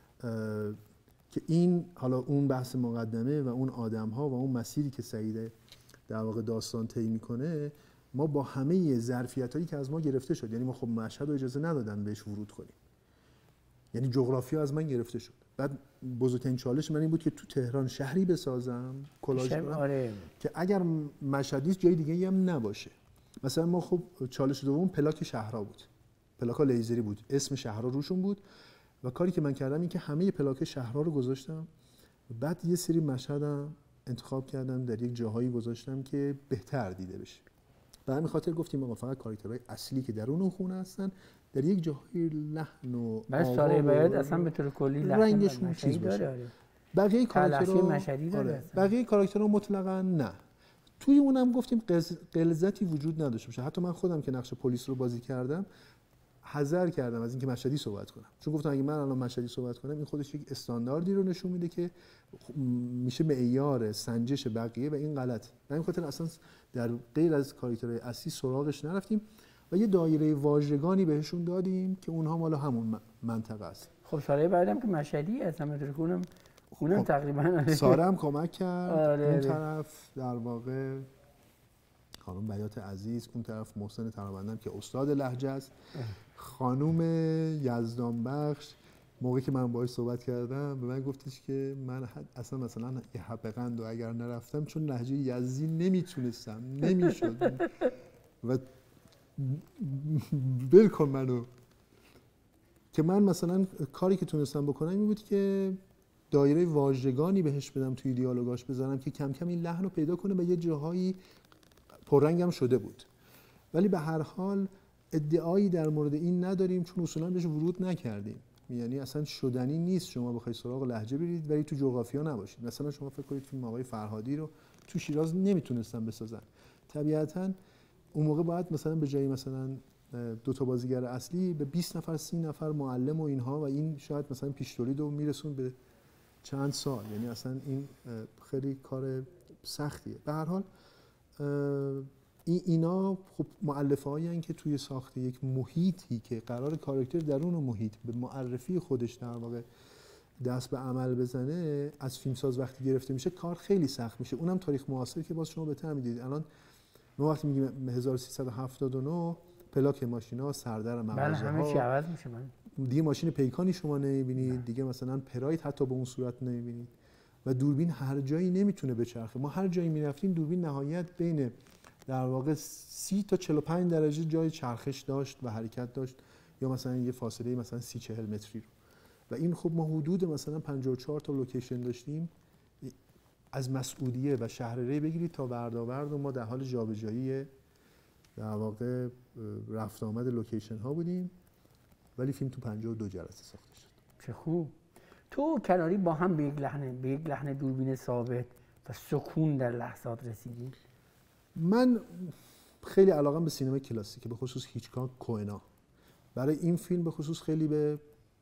B: که این حالا اون بحث مقدمه و اون آدم‌ها و اون مسیری که سعید در واقع داستان طی میکنه، ما با همه ظرفیتایی که از ما گرفته شد، یعنی ما خب مشهد رو اجازه ندادن بهش ورود کنیم، یعنی جغرافیا از من گرفته شد. بعد بزرگترین چالش من این بود که تو تهران شهری بسازم کلاژ کنم
A: آره.
B: که اگر مشهد نیست جای دیگه‌ای هم نباشه. مثلا ما خب چالش دوم پلاک شهرها بود، پلاک‌ها لیزری بود، اسم شهرها روشون بود و کاری که من کردم این که همه پلاک شهرها رو گذاشتم، بعد یه سری مشهدم انتخاب کردم در یک جاهایی گذاشتم که بهتر دیده بشه. به همین خاطر گفتیم آقا فقط کاراکترهای اصلی که درون اون خونه هستن در یک جاهایی لحن و
A: آوا ساره باید اصلا به طور کلی لحن
B: رنگشون چیز باشه.
A: آره.
B: بقیه کاراکترها
A: مشهدی داره.
B: آره. بقیه کاراکترها مطلقاً نه. توی اونم گفتیم غلظتی وجود نداشته باشه. حتی من خودم که نقش پلیس رو بازی کردم حذر کردم از اینکه مشهدی صحبت کنم، چون گفتم اگه من الان مشهدی صحبت کنم این خودش یک استانداردی رو نشون میده که میشه معیار سنجش بقیه و این غلط. به این خاطر اصلا در غیر از کاراکترهای اصلی سراغش نرفتیم و یه دایره واژگانی بهشون دادیم که اونها مال همون منطقه است.
A: خب ساره بعدم که مشهدی اصلا مترکونم اونم خب تقریبا
B: ساره هم کمک کرد.
A: آره
B: اون طرف در واقع خانم بیات عزیز، اون طرف محسن ترابندم که استاد لهجه است، خانم یزدان بخش موقعی که من باهاش صحبت کردم به من گفتش که من اصلا مثلا یه حبقند و اگر نرفتم چون لهجه یزدی نمیتونستم نمیشد و بل کن منو، که من مثلا کاری که تونستم بکنم این بود که دایره واژگانی بهش بدم توی دیالوگاش بذارم که کم کم این لحن رو پیدا کنه و یه جاهایی پررنگم شده بود. ولی به هر حال ادعایی در مورد این نداریم چون اصولا بهش ورود نکردیم، یعنی اصلا شدنی نیست شما بخواید سراغ لهجه برید ولی تو جغرافیا نباشید. مثلا شما فکر کنید فیلم آقای فرهادی رو تو شیراز نمیتونستن بسازن، طبیعتاً اون موقع باید مثلا به جای مثلا دو تا بازیگر اصلی به بیست نفر سی نفر معلم و اینها و این شاید مثلا پیش تولید رو میرسون به چند سال، یعنی اصلا این خیلی کار سختیه. به هر حال این اینا خب مؤلفه‌هایی هستند که توی ساخت یک محیطی که قرار کاراکتر درون محیط به معرفی خودش در واقع دست به عمل بزنه از فیلمساز وقتی گرفته میشه کار خیلی سخت میشه. اونم تاریخ معاصر که باز شما بهتر میدید. الان ما وقتی میگیم هزار و سیصد و هفتاد و نه پلاک ماشینا، سردر مغازه‌ها،
A: بله همه چی عوض میشه. من
B: دیگه ماشین پیکانی شما نمیبینید، دیگه مثلا پراید حتی به اون صورت نمیبینید و دوربین هر جایی نمیتونه بچرخه. ما هر جایی میرفتیم دوربین نهایت بین در واقع سی تا چهل و پنج درجه جای چرخش داشت و حرکت داشت یا مثلا یه فاصله مثلا سی چهل متری رو. و این خب ما حدود مثلا پنجاه و چهار تا لوکیشن داشتیم، از مسعودیه و شهرره بگیرید تا وردآورد و ما در حال جابجایی در واقع رفت آمد لوکیشن ها بودیم، ولی فیلم تو پنجاه و دو جلسه ساخته شد.
A: چه خوب. تو کناری با هم به یک لحن به یک لحن دوربین ثابت و سکون در لحظات رسیدی؟
B: من خیلی علاقم به سینما کلاسیکه، به خصوص هیچکاک، کوئنا. برای این فیلم به خصوص خیلی به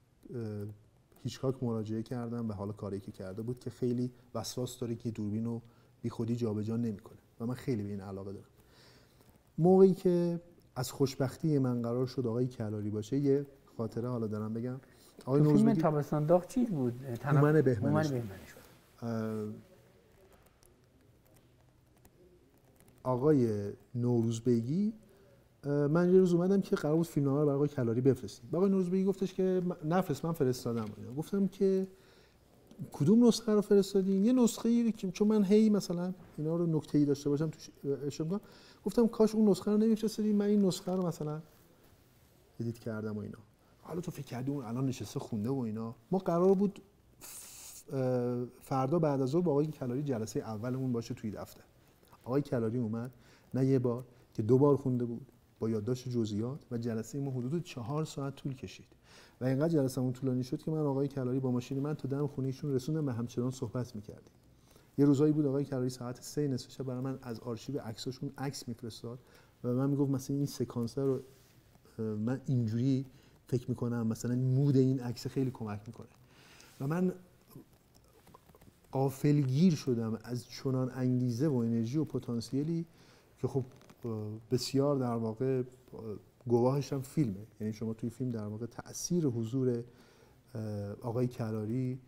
B: هیچکاک مراجعه کردم و حالا کاری که کرده بود که خیلی وسواس داره که دوربین رو بی خودی جابجا نمیکنه و من خیلی به این علاقه دارم. موقعی که از خوشبختی من قرار شد آقای کلاری باشه، یه خاطره حالا دارم بگم.
A: آقای نوروز فیلم تابستان داغ چی بود؟
B: هومن بهمنش. آقای نوروزبگی من یه روز اومدم که قرار بود فیلمنامه رو برای آقای کلاری بفرستیم. آقای نوروزبگی گفتش که نفرست، من فرستادم. گفتم که کدوم نسخه رو فرستادین؟ یه نسخه‌ای که چون من هی مثلا اینا رو نکته‌ای داشته باشم توش اشاره کنم، گفتم کاش اون نسخه رو نمی‌فرستادین، من این نسخه رو مثلا ادیت کردم و اینا. حالا تو فکر کردی اون الان نشسته خونده و اینا. ما قرار بود فردا بعد از ظهر با آقای کلاری جلسه اولمون باشه توی دفتر. آقای کلاری اومد، نه یه بار که دو بار خونده بود با یادداشت جزئیات و جلسه ما حدود چهار ساعت طول کشید و اینقدر جلسه‌مون طولانی شد که من آقای کلاری با ماشین من تا دم خونه ایشون رسوندم و همچنان صحبت می‌کردیم. یه روزایی بود آقای کلاری ساعت سه نصف شب برای من از آرشیو عکساشون عکس می‌فرستاد و من میگفت مثلا این سکانس رو من اینجوری فکر می‌کنم، مثلا مود این عکس خیلی کمک می‌کنه و من غافلگیر شدم از چنان انگیزه و انرژی و پتانسیلی که خب بسیار در واقع گواهش هم فیلمه. یعنی شما توی فیلم در واقع تأثیر حضور آقای کلاری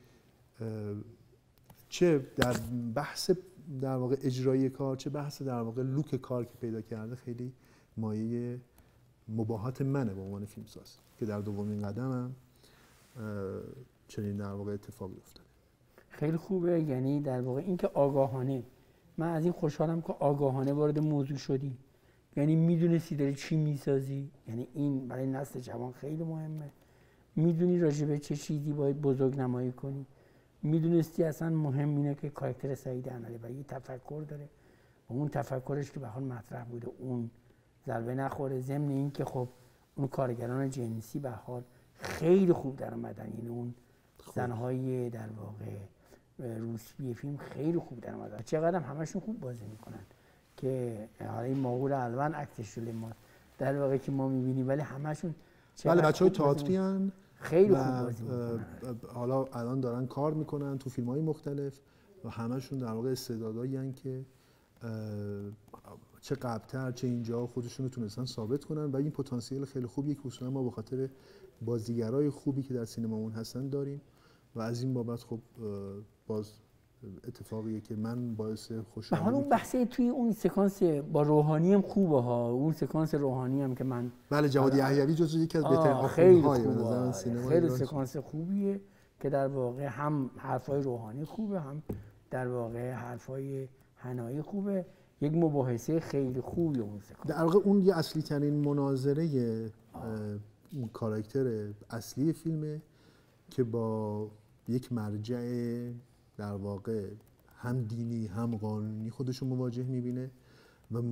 B: چه در بحث در واقع اجرایی کار، چه بحث در واقع لوک کار که پیدا کرده خیلی مایه مباهات منه به عنوان فیلمساز که در دومین قدمم چنین در واقع اتفاقی افتاده.
A: خیلی خوبه. یعنی در واقع این که آگاهانه، من از این خوشحالم که آگاهانه وارد موضوع شدی، یعنی میدونستی داری چی میسازی. یعنی این برای نسل جوان خیلی مهمه، میدونی راجع به چه چیزی باید بزرگ نمایی کنی، میدونستی اصلا مهم اینه که کاراکتر سعید انالی و یه تفکر داره و اون تفکرش که به حال مطرح بوده اون ضربه نخوره. ضمن این که خب اون کارگران جنسی به حال خیلی خوب در اومدن، یعنی اون زنهای در واقع روسپی فیلم خیلی خوب در اومدن، چقدر هم همشون خوب بازی میکنن که حالا این ماهور الوان اکتش رو ما در واقع که ما میبینیم، ولی همشون
B: بله بچهای تئاتری ان
A: خیلی خوب بازی میکنن.
B: حالا الان دارن کار میکنن تو فیلم‌های مختلف و همشون در واقع استعدادایی ان که چه قبل‌تر چه اینجا خودشون رو تونستن ثابت کنن و این پتانسیل خیلی خوبیه که اصولا ما به خاطر بازیگرای خوبی که در سینمامون هستن داریم و از این بابت خب باز اتفاقیه که من باعث خوشحالی.
A: حالا اون بحثه توی اون سکانس با روحانی هم خوبه ها، اون سکانس روحانی هم که من
B: بله جواد یحیوی جزو یکی از بهترین آخوندهای به نظر سینما
A: خیلی سکانس خوبیه که در واقع هم حرفای روحانی خوبه، هم در واقع حرفای حنایی خوبه، یک مباحثه خیلی خوبی اون سکانس.
B: در واقع اون یه اصلی ترین مناظره اون کاراکتر اصلی فیلمه که با یک مرجع در واقع هم دینی هم قانونی خودشو مواجه میبینه و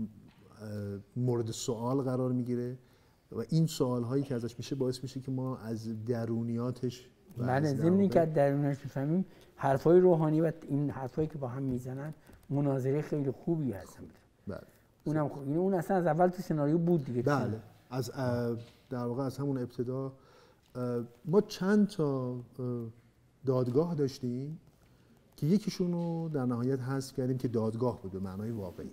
B: مورد سوال قرار میگیره و این سوال هایی که ازش میشه باعث میشه که ما از درونیاتش
A: بله ضمن که از درونیاتش بفهمیم حرفای روحانی و این حرفایی که با هم میزنن مناظره خیلی خوبی هستن.
B: بله
A: اونم خوب. این اون اصلا از اول تو سناریو بود دیگه.
B: بله از در واقع از همون ابتدا ما چند تا دادگاه داشتیم که یکیشون رو در نهایت حذف کردیم که دادگاه بود به معنای واقعی،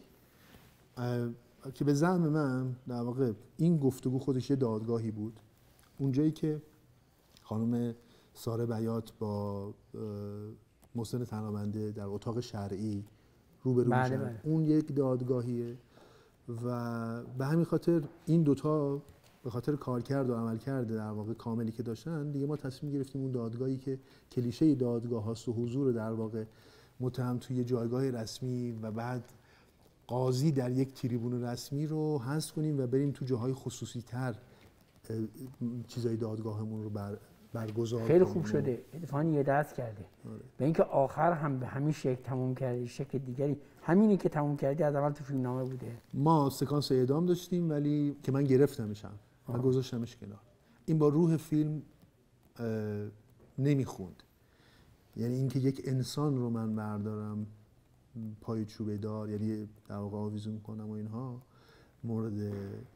B: که به زعم من در واقع این گفتگو خودش یه دادگاهی بود. اونجایی که خانم ساره بیات با محسن تنابنده در اتاق شرعی روبرو
A: بله
B: میشن،
A: بله.
B: اون یک دادگاهیه و به همین خاطر این دوتا به خاطر کارکرد و عملکرد در واقع کاملی که داشتن دیگه ما تصمیم گرفتیم اون دادگاهی که کلیشه دادگاه هاست و حضور در واقع متهم توی جایگاه رسمی و بعد قاضی در یک تریبون رسمی رو حذف کنیم و بریم تو جاهای خصوصی تر چیزای دادگاهمون رو بر برگزار
A: خیلی خوب شده، اتفاقا یه دست کرده.
B: آره.
A: به اینکه آخر هم به همین شکل تموم کردی، شکل دیگری همینی که تموم کردی از اول تو فیلمنامه بوده.
B: ما سکانس اعدام داشتیم ولی که من گرفتمشم و گذاشتمش کنار. این با روح فیلم نمیخوند. یعنی اینکه یک انسان رو من بردارم پای چوبه دار، یعنی در واقع آویزون کنم و اینها مورد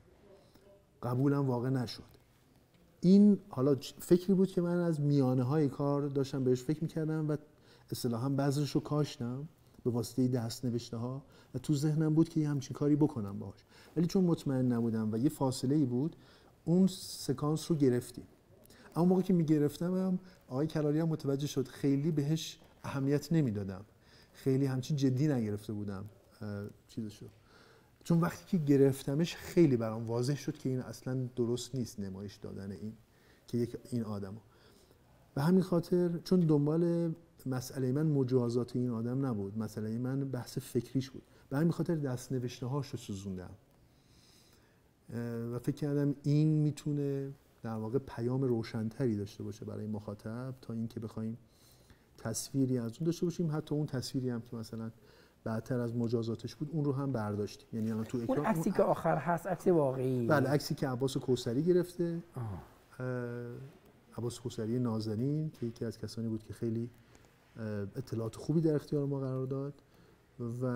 B: قبولم واقع نشد. این حالا فکری بود که من از میانه های کار داشتم بهش فکر میکردم و اصطلاحاً بذرش رو کاشتم به واسطه دست نوشته ها و تو ذهنم بود که یه همچین کاری بکنم باهاش، ولی چون مطمئن نبودم و یه فاصله ای بود اون سکانس رو گرفتیم. اما موقعی که میگرفتم آقای کلاری هم متوجه شد خیلی بهش اهمیت نمیدادم، خیلی همچین جدی نگرفته بودم چیزشو، چون وقتی که گرفتمش خیلی برام واضح شد که این اصلا درست نیست نمایش دادن این که یک این آدمو. به همین خاطر چون دنبال مسئله من مجازات این آدم نبود، مسئله من بحث فکریش بود، به همین خاطر دست نوشته هاش رو سوزوندم و فکر کردم این میتونه در واقع پیام روشن‌تری داشته باشه برای مخاطب تا اینکه بخوایم تصویری از اون داشته باشیم. حتی اون تصویری هم که مثلا بعدتر از مجازاتش بود اون رو هم برداشتیم. یعنی الان تو اکران
A: اون عکسی که آخر هست عکس واقعی.
B: بله، عکسی که عباس کوثری گرفته. آه. عباس کوثری نازنین که یکی از کسانی بود که خیلی اطلاعات خوبی در اختیار ما قرار داد و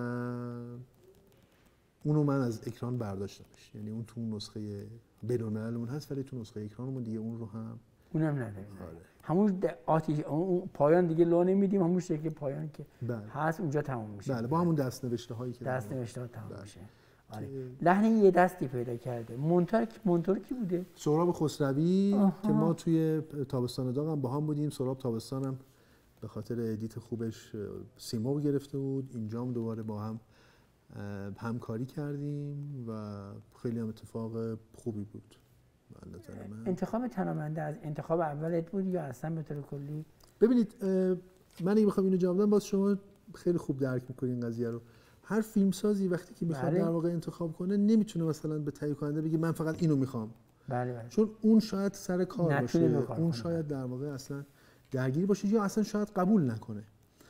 B: اونو من از اکران برداشتمش. یعنی اون تو نسخه بین‌المللمون هست ولی تو نسخه اکرانمون دیگه اون رو هم
A: اونم نداریم. همون آتیش اون پایان دیگه لو نمیدیم، همون شکل پایان که
B: بله.
A: هست اونجا تموم میشه.
B: بله، با همون دست نوشته هایی که
A: دست نوشته ها تموم
B: بله.
A: میشه. آره. لحن یه دستی پیدا کرده. مونتور مونتور کی بوده؟
B: سهراب خسروی که ما توی تابستان داغ هم با هم بودیم. سهراب تابستانم به خاطر ادیت خوبش سیمرغ گرفته بود. اینجا هم دوباره با هم همکاری کردیم و خیلی هم اتفاق خوبی بود.
A: من. انتخاب تنابنده از انتخاب اولت بود یا اصلا به طور کلی؟
B: ببینید من اگه بخوام اینو جواب بدم باز شما خیلی خوب درک می‌کنین قضیه رو. هر فیلمسازی وقتی که میخواد در واقع انتخاب کنه نمیتونه مثلا به تهیه کننده بگه من فقط اینو میخوام.
A: بله بله.
B: چون اون شاید سر کار باشه، اون شاید در واقع اصلا درگیری باشه یا اصلا شاید قبول نکنه.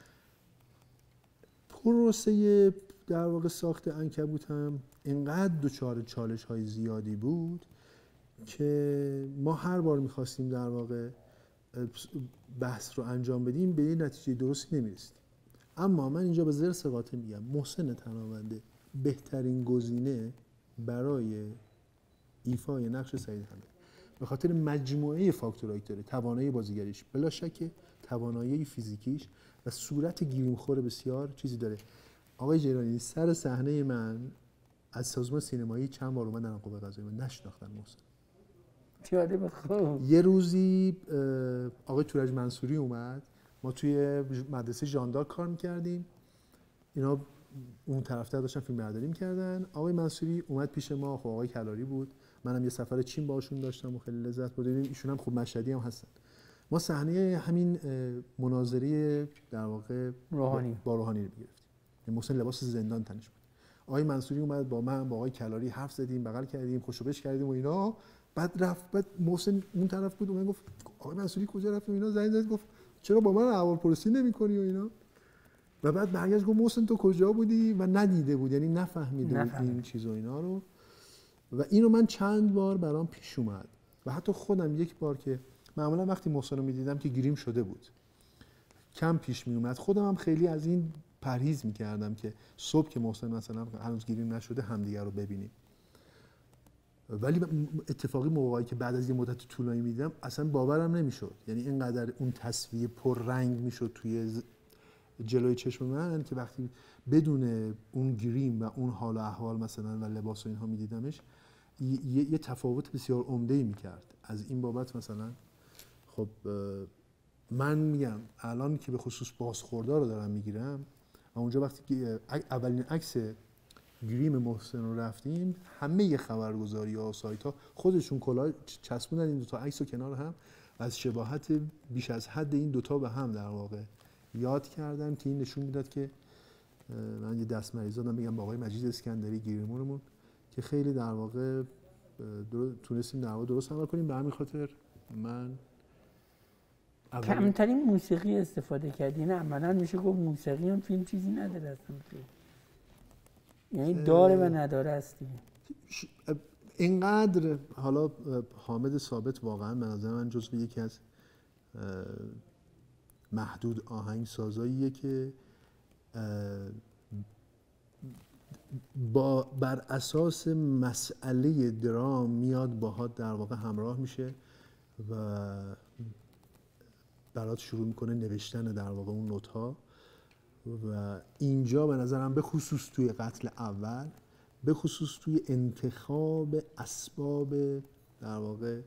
B: پروسه در واقع ساخت عنکبوت هم اینقدر دچار چالش های زیادی بود که ما هر بار میخواستیم در واقع بحث رو انجام بدیم به یه نتیجه درستی نمیرسیم. اما من اینجا به زرس قاطع میگم محسن تنابنده بهترین گزینه برای ایفای نقش سعید حمید به خاطر مجموعه فاکتورایی داره. توانایی بازیگریش بلا شک، توانایی فیزیکیش و صورت گیریمخور بسیار چیزی داره. آقای جیرانی سر صحنه من از سازمان سینمایی چند بار اومدن قوه قضاییه و نشناختن محسن.
A: پیاده به خوب.
B: یه روزی آقای تورج منصوری اومد، ما توی مدرسه ژاندارک کار می‌کردیم. اینا اون طرف‌تر داشتن فیلم برداری می‌کردن. آقای منصوری اومد پیش ما، خب آقای کلاری بود. منم یه سفر چین باهاشون داشتم و خیلی لذت بردیم. ایشون هم خب مشهدی هم هستن. ما صحنه همین مناظره در واقع
A: روحانی
B: با روحانی رو گرفتیم. محسن لباس زندان تنش بود. آقای منصوری اومد با من با آقای کلاری حرف زدیم، بغل کردیم، خوشوبش کردیم و اینا. بعد رفت، بعد محسن اون طرف بود، اومد گفت آقای منصوری کجا رفت و اینا، زنگ زد گفت چرا با من احوالپرسی نمی‌کنی و اینا. و بعد برگشت گفت محسن تو کجا بودی و ندیده بود، یعنی نفهمیده بود این چیز و اینا رو. و اینو من چند بار برام پیش اومد و حتی خودم یک بار که معمولا وقتی محسن رو می‌دیدم که گریم شده بود کم پیش می اومد، خودم هم خیلی از این پرهیز می‌کردم که صبح که محسن مثلا هنوز گریم نشده همدیگه رو ببینیم. ولی اتفاقی موقعی که بعد از یه مدت طولانی می‌دیدم اصلا باورم نمی‌شد. یعنی اینقدر اون تصویر پر رنگ می‌شد توی جلوی چشم من که وقتی بدون اون گریم و اون حال و احوال مثلا و لباس و اینها می‌دیدمش یه،, یه تفاوت بسیار عمده‌ای می‌کرد. از این بابت مثلا خب من میگم الان که به خصوص بازخوردار رو دارم میگیرم و اونجا وقتی که اولین عکس گریم محسن رو رفتیم همه خبرگزاری‌ها و سایت‌ها خودشون کلاه چسبوندن این دو تا عکس رو کنار هم و از شباهت بیش از حد این دوتا به هم در واقع یاد کردم که این نشون میداد که من یه دست مریض دادم بگم با آقای مجید اسکندری گریمونمون که خیلی در واقع تونستیم در واقع درست عمل کنیم. به همین خاطر من
A: کمترین موسیقی استفاده کردی. نه عملاً میشه گفت موسیقی هم فیلم چیزی نداره اصلا، یعنی داره و نداره است دیگه.
B: اینقدر حالا حامد ثابت واقعا به نظر من جزو یکی از محدود آهنگسازاییه که با بر اساس مسئله درام میاد باهات در واقع همراه میشه و برات شروع میکنه نوشتن در واقع اون نوت‌ها. و اینجا به نظرم به خصوص توی قتل اول، به خصوص توی انتخاب اسباب در واقع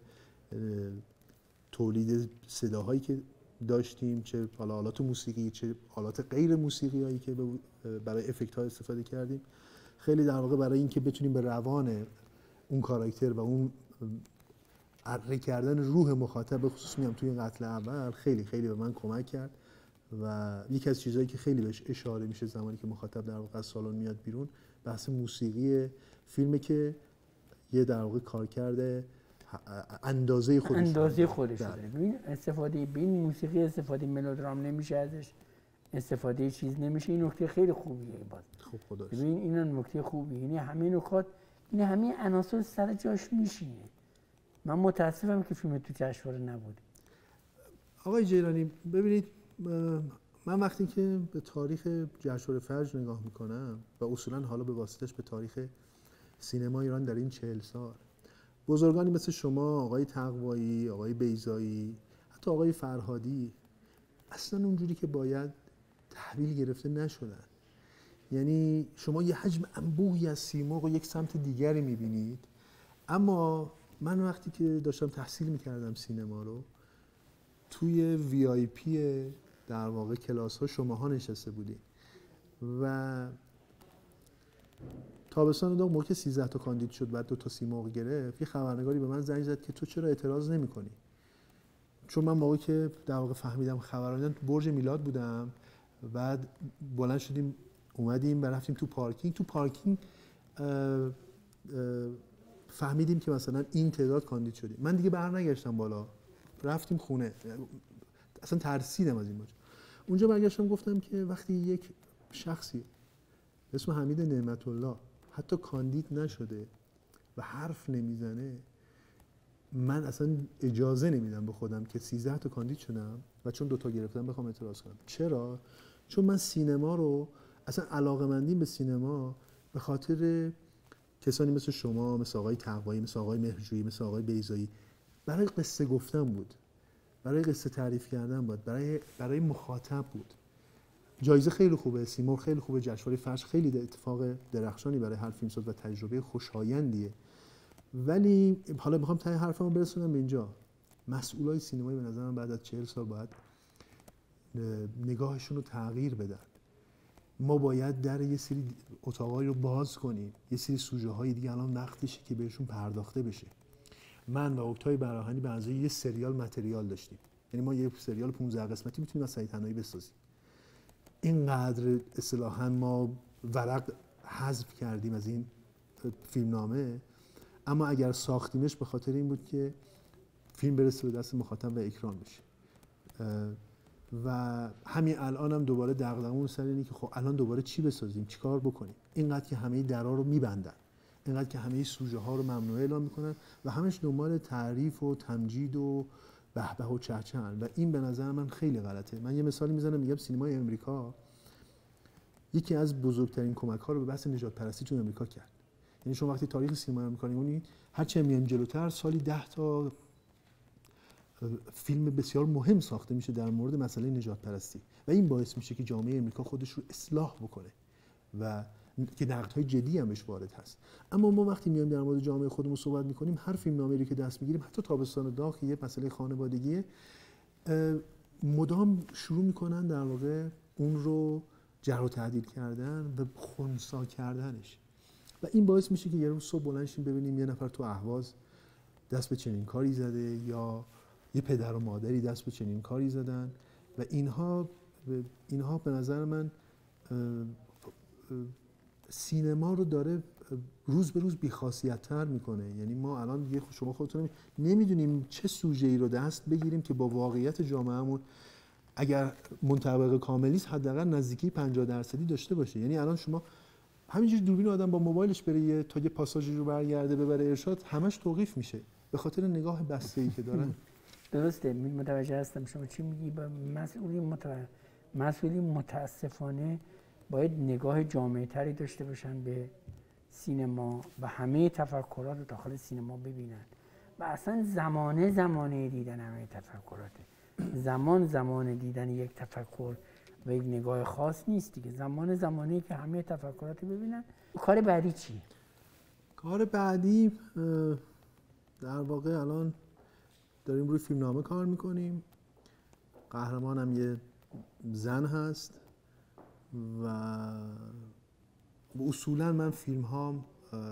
B: تولید صداهایی که داشتیم، چه حالا آلات موسیقی چه آلات غیر موسیقی هایی که برای افکت ها استفاده کردیم، خیلی در واقع برای اینکه بتونیم به روان اون کاراکتر و اون اره کردن روح مخاطب به خصوص میام توی قتل اول خیلی خیلی به من کمک کرد. و یکی از چیزهایی که خیلی بهش اشاره میشه زمانی که مخاطب در واقع از سالن میاد بیرون، بحث موسیقی فیلمه که یه در واقع کارکرد اندازه خودش
A: اندازه خودش داره. ببین استفاده به این موسیقی استفاده ملودرام نمیشه ازش، استفاده چیز نمیشه. این نکته خیلی خوبیه باز.
B: خب خدا
A: ببین اینا نکته خوبیه، یعنی همه نکات، این همه عناصر سر جاش میشینه. من متاسفم که فیلم تو جشنواره نبود.
B: آقای جیلانی ببینید، من وقتی که به تاریخ جشنواره فجر نگاه میکنم و اصولا حالا به واسطش به تاریخ سینما ایران در این چهل سال، بزرگانی مثل شما، آقای تقوایی، آقای بیضایی، حتی آقای فرهادی اصلا اونجوری که باید تحویل گرفته نشدن. یعنی شما یه حجم انبوهی از سیمرغ و یک سمت دیگری میبینید. اما من وقتی که داشتم تحصیل میکردم سینما رو، توی وی آی پی در واقع کلاس ها شماها نشسته بودید و تابستان دو موقع سیزده تا کاندید شد، بعد دو تا سیمرغ گرفت، یه خبرنگاری به من زنگ زد که تو چرا اعتراض نمی‌کنی؟ چون من موقعی که در واقع فهمیدم خبرنگار، تو برج میلاد بودم، بعد بلند شدیم اومدیم و رفتیم تو پارکینگ. تو پارکینگ اه اه فهمیدیم که مثلا این تعداد کاندید شدیم. من دیگه برنگشتم بالا، رفتیم خونه، اصلا ترسیدم از این ماجرا. اونجا برگشتم گفتم که وقتی یک شخصی اسم حمید نعمت الله حتی کاندید نشده و حرف نمیزنه، من اصلا اجازه نمیدم به خودم که سیزده تا کاندید شدم و چون دوتا گرفتم بخوام اعتراض کنم. چرا؟ چون من سینما رو اصلا علاقه‌مندیم به سینما به خاطر کسانی مثل شما، مثل آقای تقوایی، مثل آقای مهرجویی، مثل آقای بیضایی، برای قصه گفتن بود، برای قصه تعریف کردن بود، برای برای مخاطب بود. جایزه خیلی خوبه، سیمرغ خیلی خوبه، جشنواره فجر خیلی اتفاق درخشانی برای هر فیلمساز و تجربه خوشایندیه. ولی حالا میخوام ته حرفمو برسونم به اینجا. مسئولای سینمایی به نظر من بعد از چهل سال باید نگاهشون رو تغییر بدن. ما باید در یه سری اتاقایی رو باز کنیم، یه سری سوژه های دیگه الان وقتشه که بهشون پرداخته بشه. من و اوکتای براهنی به اندازه یه سریال متریال داشتیم، یعنی ما یه سریال پانزده قسمتی میتونیم از سعید طنایی بسازیم. اینقدر اصطلاحاً ما ورق حذف کردیم از این فیلمنامه، اما اگر ساختیمش به خاطر این بود که فیلم برسه به دست مخاطب و اکران بشه. و همین الان هم دوباره دغدغمون سر اینه که خب الان دوباره چی بسازیم، چی کار بکنیم؟ اینقدر که همه درا رو میبندن، اینقدر که همه سوژه ها رو ممنوعه اعلام میکنن و همش دنبال تعریف و تمجید و بهبه و چهچهن و این به نظر من خیلی غلطه. من یه مثالی میزنم، میگم سینمای امریکا یکی از بزرگترین کمک ها رو به بحث نژاد پرستی تو امریکا کرد. یعنی شما وقتی تاریخ سینما امریکا نگونی، هر چه میایم جلوتر سالی ده تا فیلم بسیار مهم ساخته میشه در مورد مسئله نژاد پرستی و این باعث میشه که جامعه امریکا خودش رو اصلاح بکنه و که نقدهای جدی هم بهش وارد هست. اما ما وقتی میایم در مورد جامعه خودمون صحبت میکنیم، هر فیلمنامه‌ای رو که دست میگیریم، حتی تابستان داغ که یه مسئله خانوادگیه، مدام شروع میکنن در واقع اون رو جرح و تعدیل کردن و خنثی کردنش و این باعث میشه که یه روز صبح بلند شیم ببینیم یه نفر تو اهواز دست به چنین کاری زده یا یه پدر و مادری دست به چنین کاری زدن و اینها اینها به نظر من سینما رو داره روز به روز بی‌خاصیت‌تر میکنه. یعنی ما الان دیگه شما خودتون نمیدونیم چه سوژه‌ای رو دست بگیریم که با واقعیت جامعهمون اگر منطبق کاملی است حداقل نزدیکی پنجاه درصدی داشته باشه. یعنی الان شما همینجوری دوربین آدم با موبایلش بره یه تا یه پاساژی رو برگرده ببره ارشاد، همش توقیف میشه به خاطر نگاه بسته‌ای که دارن.
A: درسته، متوجه هستم شما چی میگی. با مسئولی متوجه مسئولی متاسفانه باید نگاه جامعه تری داشته باشن به سینما و همه تفکرات رو داخل سینما ببینن و اصلا زمانه زمانه دیدن همه تفکراته. زمان زمان دیدن یک تفکر و یک نگاه خاص نیست دیگه. زمان زمانی که همه تفکرات رو ببینن. کار بعدی چی؟
B: کار بعدی در واقع الان داریم روی فیلمنامه کار میکنیم. قهرمانم یه زن هست و اصولا من فیلم هام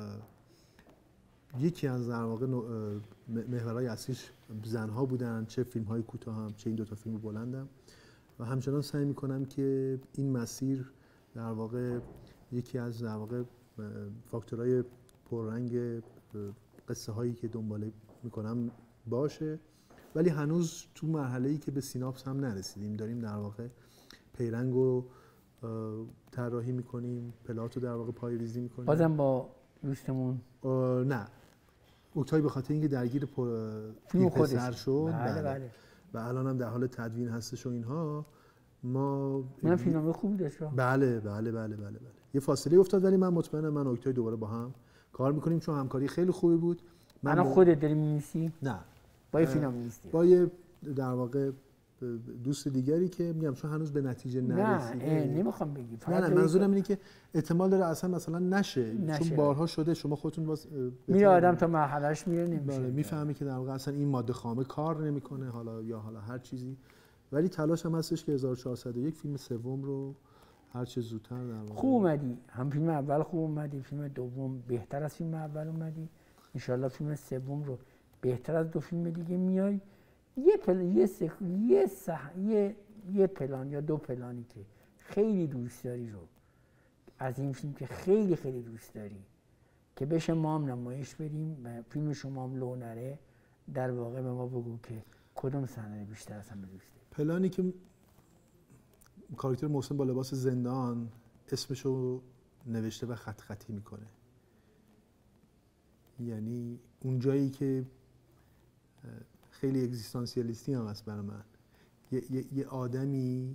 B: یکی از در واقع محورهای اصلیش زنها بودن، چه فیلم های کوتاه هم چه این دوتا فیلم بلندم و همچنان سعی میکنم که این مسیر در واقع یکی از در واقع فاکتورهای پررنگ قصه هایی که دنبال میکنم باشه، ولی هنوز تو مرحله‌ای که به سیناپس هم نرسیدیم. داریم در واقع پیرنگ رو طراحی میکنیم، پلات رو در واقع پای ریزی میکنیم.
A: بازم با دوستمون
B: نه اوکتای به خاطر اینکه درگیر فیلم پسر شد.
A: بله بله.
B: و الان هم در حال تدوین هستش و اینها. ما
A: من فیلمنامه خوبی داشت.
B: بله بله بله بله بله. یه فاصله افتاد ولی من مطمئنم من اوکتای دوباره با هم کار میکنیم چون همکاری خیلی خوبی بود.
A: من با... خودت داری می‌نویسی؟
B: نه.
A: با یه فیلم می‌نویسی.
B: با یه در واقع دوست دیگری که میگم چون هنوز به نتیجه نرسیده.
A: نه نمیخوام بگی.
B: نه نه منظورم اینه که احتمال داره اصلا مثلا نشه, نشه. چون بارها شده شما خودتون باز
A: میره آدم تا مرحلهش میره نمیشه.
B: بله میفهمی که در واقع اصلا این ماده خامه کار نمیکنه حالا یا حالا هر چیزی، ولی تلاش هم هستش که هزار و چهارصد و یک فیلم سوم رو هر چه زودتر در واقع
A: خوب اومدی. هم فیلم اول خوب اومدی، فیلم دوم بهتر از فیلم اول اومدی. ان شاء الله فیلم سوم رو بهتر از دو فیلم دیگه میای. یه پل... یه سخ... یه, سح... یه یه پلان یا دو پلانی که خیلی دوست داری رو از این فیلم که خیلی خیلی دوست داری که بشه ما هم نمایش بدیم و فیلم شما هم لو نره، در واقع به ما بگو که کدوم صحنه بیشتر از همه دوست داری.
B: پلانی که کاراکتر محسن با لباس زندان اسمشو نوشته و خط خطی میکنه، یعنی اون جایی که خیلی اگزیستانسیالیستی هم هست برای من، یه, یه،, یه آدمی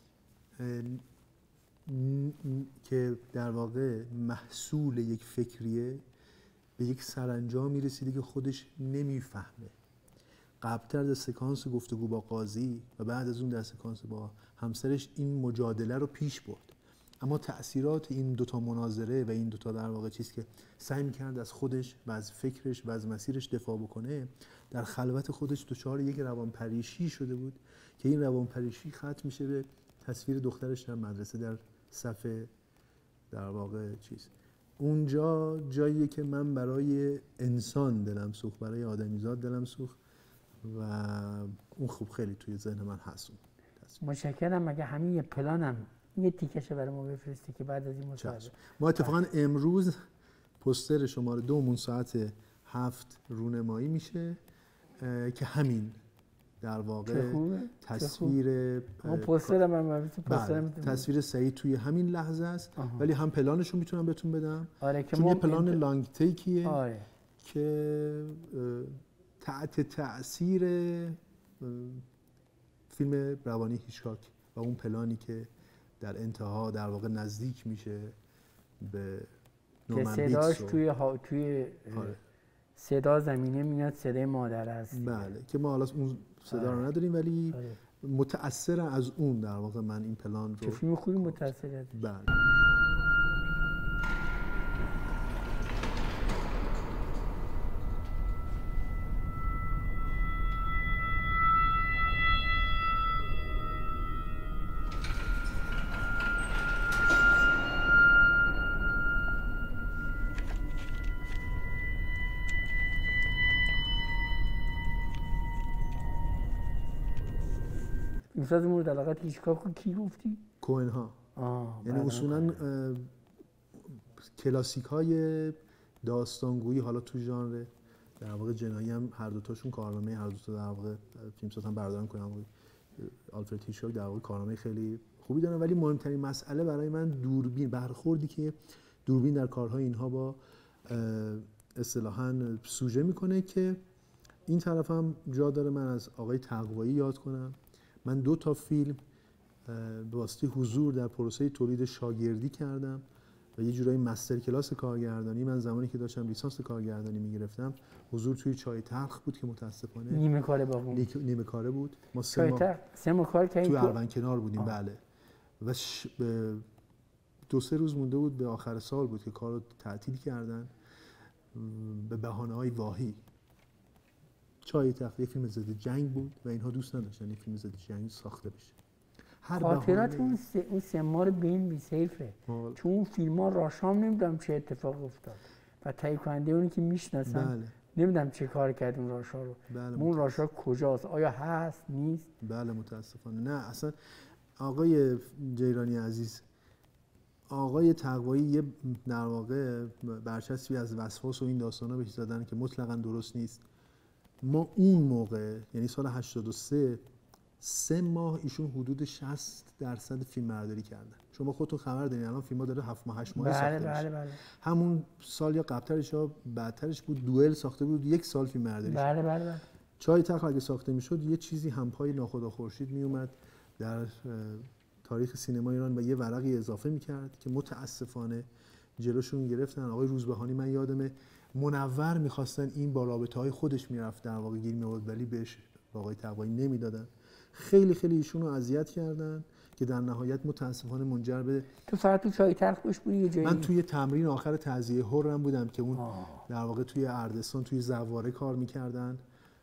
B: که در واقع محصول یک فکریه به یک سرانجامی رسیده که خودش نمیفهمه. قبلتر در سکانس گفتگو با قاضی و بعد از اون در سکانس با همسرش این مجادله رو پیش برد، اما تأثیرات این دوتا مناظره و این دوتا در واقع چیز که سعی می‌کرد از خودش و از فکرش و از مسیرش دفاع بکنه، در خلوت خودش دچار یک روانپریشی شده بود که این روانپریشی ختم میشه به تصویر دخترش در مدرسه در صف در واقع چیز. اونجا جاییه که من برای انسان دلم سوخت، برای آدمیزاد دلم سوخت و اون خوب خیلی توی ذهن من هست.
A: متشکرم. مگه همین یه پلانم یه تیکشه برای ما بفرستی که بعد از این مصاحبه
B: ما اتفاقا امروز پوستر شماره دومون ساعت هفت رونمایی میشه که همین در واقع تصویر
A: پوستر من
B: پوستر تصویر سعید توی همین لحظه است. آها. ولی هم پلانش رو میتونم بهتون بدم.
A: آره که
B: چون یه پلان انت... لانگ تیکیه.
A: آره.
B: که تحت تأثیر فیلم روانی هیچکاک و اون پلانی که در انتها در واقع نزدیک میشه به
A: نورمن بیتس که صداش توی ها... توی آره. صدا زمینه میاد صدای مادر است.
B: بله که ما حالا اون صدا رو نداریم ولی آره. متأثر از اون در واقع من این پلان رو
A: که فیلم خوبی متأثر ازش.
B: بله.
A: فیلمساز مورد علاقت هیچکاک کی گفتی؟
B: کوهن ها. یعنی اصولا کلاسیک های داستانگویی حالا تو ژانر در واقع جنایی هم هر دو تاشون کارنامه هر دو تا در واقع فیلمساز هم بردارن کنن. آلفرد هیچکاک در واقع کارنامه خیلی خوبی دارن، ولی مهمترین مسئله برای من دوربین، برخوردی که دوربین در کارهای اینها با اصطلاحاً سوژه میکنه که این طرف هم جا داره من از آقای تقوایی یاد کنم. من دو تا فیلم به واسطه حضور در پروسه تولید شاگردی کردم و یه جورایی مستر کلاس کارگردانی من زمانی که داشتم لیسانس کارگردانی میگرفتم حضور توی چای تلخ بود که متاسفانه
A: نیمه کاره باقی
B: نیمه کاره بود. ما
A: سه ماه سه ماه کار کردیم
B: توی اروند کنار بودیم. آه. بله و ش... دو سه روز مونده بود به آخر سال بود که کارو تعطیل کردن به بهانه‌های واهی. چای تلخ یه فیلم ضد جنگ بود و اینها دوست نداشتن این فیلم ضد جنگ ساخته بشه.
A: خاطرات اون سه اون سه ماه بین بی سیفه، چون اون فیلم‌ها راشام نمیدونم چه اتفاق افتاد و تهیه کننده اونی که میشناسن
B: بله.
A: نمیدونم چه کار کرد اون راشا رو.
B: بله
A: اون راشا کجاست؟ آیا هست نیست؟
B: بله متاسفانه نه. اصلا آقای جیرانی عزیز آقای تقوایی یه در واقع برچسبی از وسواس و این داستانا بهش زدن که مطلقاً درست نیست. ما اون موقع یعنی سال هشتاد و سه سه ماه ایشون حدود شصت درصد فیلم برداری کردن. شما خودتون خبر دارین الان فیلم‌ها داره هفت ماه هشت ماه ساخته
A: بله
B: میشه.
A: بله بله.
B: همون سال یا قبلترش یا بعدترش بود دوئل ساخته بود یک سال فیلم برداری.
A: بله بله بله.
B: چای تخت اگه ساخته میشد یه چیزی همپای ناخدا خورشید میومد در تاریخ سینما ایران و یه ورقی اضافه میکرد که متاسفانه جلوشون گرفتن. آقای روزبهانی من یادمه منور میخواستن این با رابطه های خودش میرفت در واقع گیر میورد ولی بهش با آقای تقوایی نمیدادن. خیلی خیلی ایشون رو اذیت کردن که در نهایت متاسفانه منجر به
A: تو فقط تو چای تلخ باش بودی یه جایی؟
B: من توی تمرین آخر تعزیه حرم بودم که اون
A: آه.
B: در واقع توی اردستان توی زواره کار میکردن.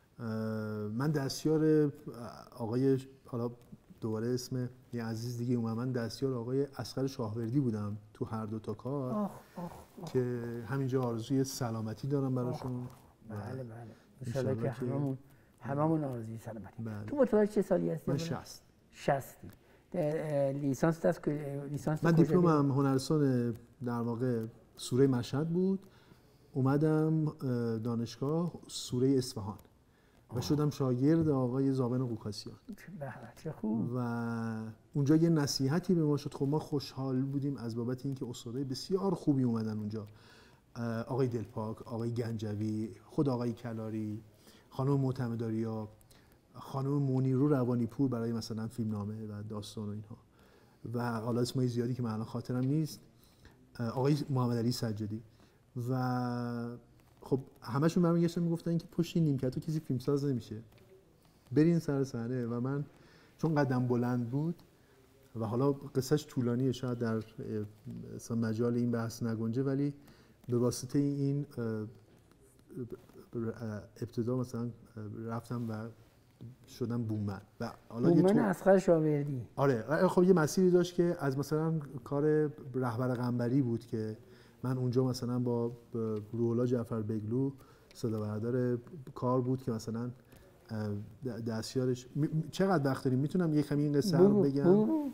B: من دستیار آقای حالا دوباره اسم یه عزیز دیگه اومد، من دستیار آقای اصغر شاهوردی بودم تو هر دو تا کار.
A: آه آه آه.
B: که همینجا آرزوی سلامتی دارم براشون.
A: بله بله انشالله که هممون هممون آرزوی سلامتی.
B: بله.
A: تو متولد چه سالی هستی؟
B: من شصت.
A: شصتی. لیسانس دست لیسانس
B: من دیپلمم هنرستان در واقع سوره مشهد بود. اومدم دانشگاه سوره اصفهان و شدم شاگرد آقای زابن قوکاسیان.
A: چه خوب.
B: و اونجا یه نصیحتی به ما شد. خب ما خوشحال بودیم از بابت اینکه استادای بسیار خوبی اومدن اونجا. آقای دلپاک، آقای گنجوی، خود آقای کلاری، خانم معتمداریا، خانم منیرو روانی پور برای مثلا فیلمنامه و داستان و اینها و حالا اسمای زیادی که من الان خاطرم نیست، آقای محمد علی سجادی و خب همشون برام گشتن میگفتن که پشت این نیمکتو کسی فیلمساز نمیشه، برین سر صحنه. و من چون قدم بلند بود و حالا قصهش طولانیه شاید در مجال این بحث نگنجه، ولی به واسطه این ابتدا مثلا رفتم و شدم بومن. و حالا
A: بومن اصغر شاوردی.
B: آره خب یه مسیری داشت که از مثلا کار رهبر قنبری بود که من اونجا مثلا با روح‌الله جعفر بگلو صدا بردار کار بود که مثلا دستیارش. چقدر وقت داریم؟ میتونم یه کمی این قصه رو بگم؟ بو.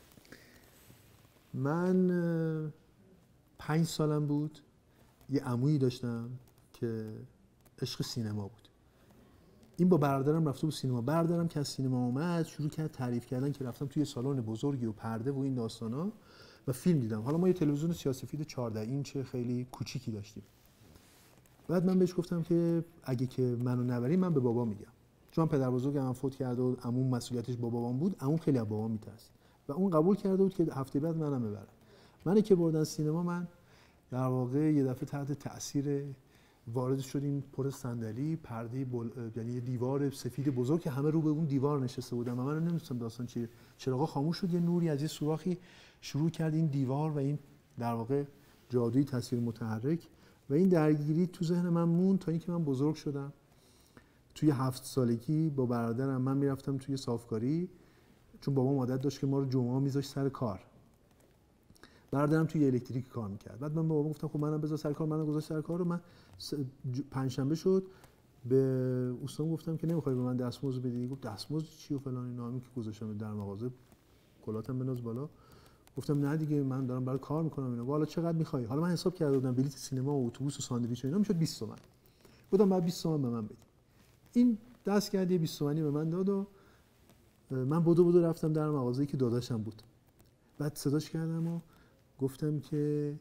B: من پنج سالم بود، یه عمویی داشتم که عشق سینما بود. این با برادرم رفته بود سینما. برادرم که از سینما اومد شروع کرد تعریف کردن که رفتم توی سالن بزرگی و پرده و این داستانا و فیلم دیدم. حالا ما یه تلویزیون سیاه‌سفید چهارده اینچ خیلی کوچیکی داشتیم. بعد من بهش گفتم که اگه که منو نبری من به بابا میگم، چون پدر بزرگم فوت کرده و عموم مسئولیتش با بابام بود. عموم خیلی از بابام میترسید و اون قبول کرده بود که هفته بعد منم ببرم. منی که بردن سینما، من در واقع یه دفعه تحت تاثیر وارد شدیم، پر صندلی، پرده بل... یعنی یه دیوار سفید بزرگ که همه رو به اون دیوار نشسته بودن و من نمی‌دونستم داستان چیه. چراغا خاموش شد، یه نوری از یه سوراخی شروع کرد این دیوار و این در واقع جادوی تصویر متحرک و این درگیری تو ذهن من موند تا اینکه من بزرگ شدم. توی هفت سالگی با برادرم من میرفتم توی صافکاری، چون بابام عادت داشت که ما رو جمعه میذاشت سر کار. برادرم توی الکتریک کار میکرد. بعد من با بابا گفتم خب منم بذار سر کار، منم گذاشت سر کار. رو من پنج شنبه شد به استادم گفتم که نمیخوای به من دستمزد بدی؟ گفت دستمزد چی و فلان اینا. همین که گذاشتم در مغازه کلاتم بناز بالا. گفتم نه دیگه من دارم برای کار میکنم اینا. حالا چقدر میخوای؟ حالا من حساب کرده بودم بلیط سینما و اتوبوس و ساندویچ و اینا میشد بیست تومن. گفتم بعد بیست تومن به من بدی. این دست کرد یه بیست تومانی به من داد و من بدو بدو رفتم در مغازه‌ای که داداشم بود. بعد صداش کردم و گفتم که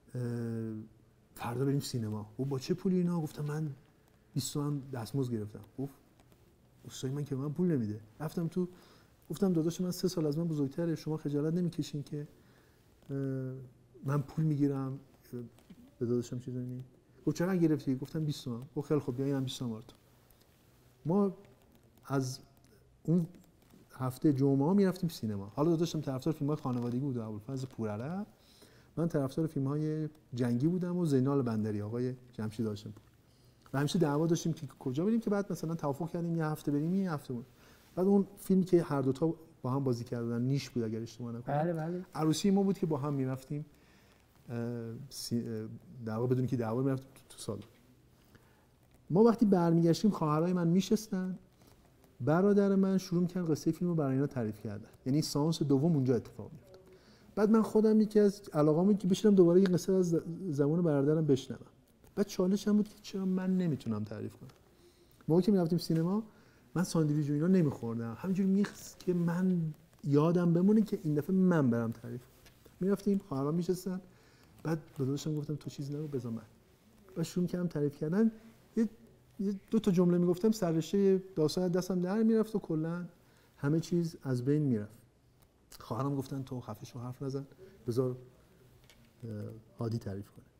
B: فردا بریم سینما. و با چه پولی اینا؟ گفتم من بیست تومن دستمزد گرفتم. گفت استاد من که من پول نمیده. رفتم تو گفتم داداش من سه سال از من بزرگتره، شما خجالت نمیکشین که من پول میگیرم به داداشم چیزی نمی؟ گفت چقدر گرفتی؟ گفتم بیست تومن. گفت خیلی خوب بیا اینم بیست تومن برات. ما از اون هفته جمعه ها میرفتیم سینما. حالا داداشم طرفدار فیلم‌های خانوادگی بود، ابوالفضل پورعرب. من طرفدار فیلم‌های جنگی بودم و زینال بندری، آقای جمشید هاشمپور. و همیشه دعوا داشتیم که کجا بریم، که بعد مثلا توافق کردیم یه هفته بریم یه هفته بود. بعد اون فیلمی که هر دو تا با هم بازی کردن نیش بود اگر اشتباه نکنم.
A: بله بله.
B: عروسی ما بود که با هم میرفتیم در واقع بدون که دعوا میرفتیم تو سالن. ما وقتی برمیگشتیم خواهرای من میشستن، برادر من شروع کرد قصه فیلمو برای اینا تعریف کردن. یعنی سانس دوم اونجا اتفاق میفته. بعد من خودم یکی از علاقه‌ام که بشینم دوباره این قصه از زبان برادرم بشنوم. بعد چالشم بود که چرا من نمیتونم تعریف کنم. موقعی که میرفتیم سینما من ساندویچ و اینا نمیخوردم، همینجوری میخواست که من یادم بمونه که این دفعه من برم تعریف کنم. میرفتیم خواهرام میشستن، بعد به داداشم گفتم تو چیز نگو بذار من. و شروع کردم تعریف کردن، یه دو تا جمله میگفتم سر رشته داستان دستم در میرفت و کلا همه چیز از بین میرفت. خواهرام گفتن تو خفه شو حرف نزن، بذار هادی تعریف کنه.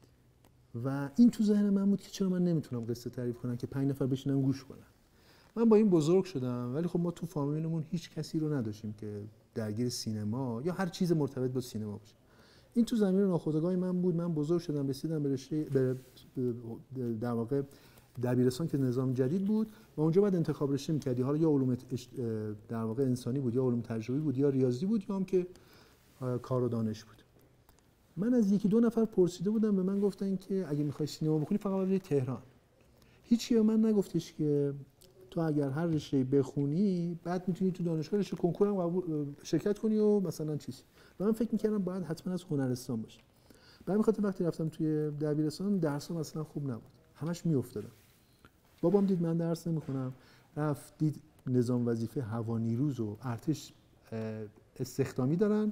B: و این تو ذهن من بود که چرا من نمیتونم قصه تعریف کنم که پنج نفر بشینن گوش کنن. من با این بزرگ شدم، ولی خب ما تو فامیلمون هیچ کسی رو نداشتیم که درگیر سینما یا هر چیز مرتبط با سینما باشه. این تو زمین ناخودآگاه من بود. من بزرگ شدم، رسیدم به رشته به در واقع دبیرستان که نظام جدید بود و اونجا بعد انتخاب رشته می‌کردی. حالا یا علوم در واقع انسانی بود یا علوم تجربی بود یا ریاضی بود یا هم که کار و دانش بود. من از یکی دو نفر پرسیده بودم، به من گفتن که اگه می‌خوای سینما بخونی فقط باید بری تهران. هیچکی به من نگفتش که تو اگر هر رشته بخونی بعد میتونی تو دانشگاه رشته کنکور هم قبول شرکت کنی و مثلا چیزی. و من فکر می‌کردم باید حتما از هنرستان باشه. بعد می‌خاطر وقتی رفتم توی دبیرستان درسام اصلا خوب نبود. همش میافتادم. بابام دید من درس نمی‌خونم، رفت دید نظام وظیفه هوانیروز و ارتش استخدامی دارن،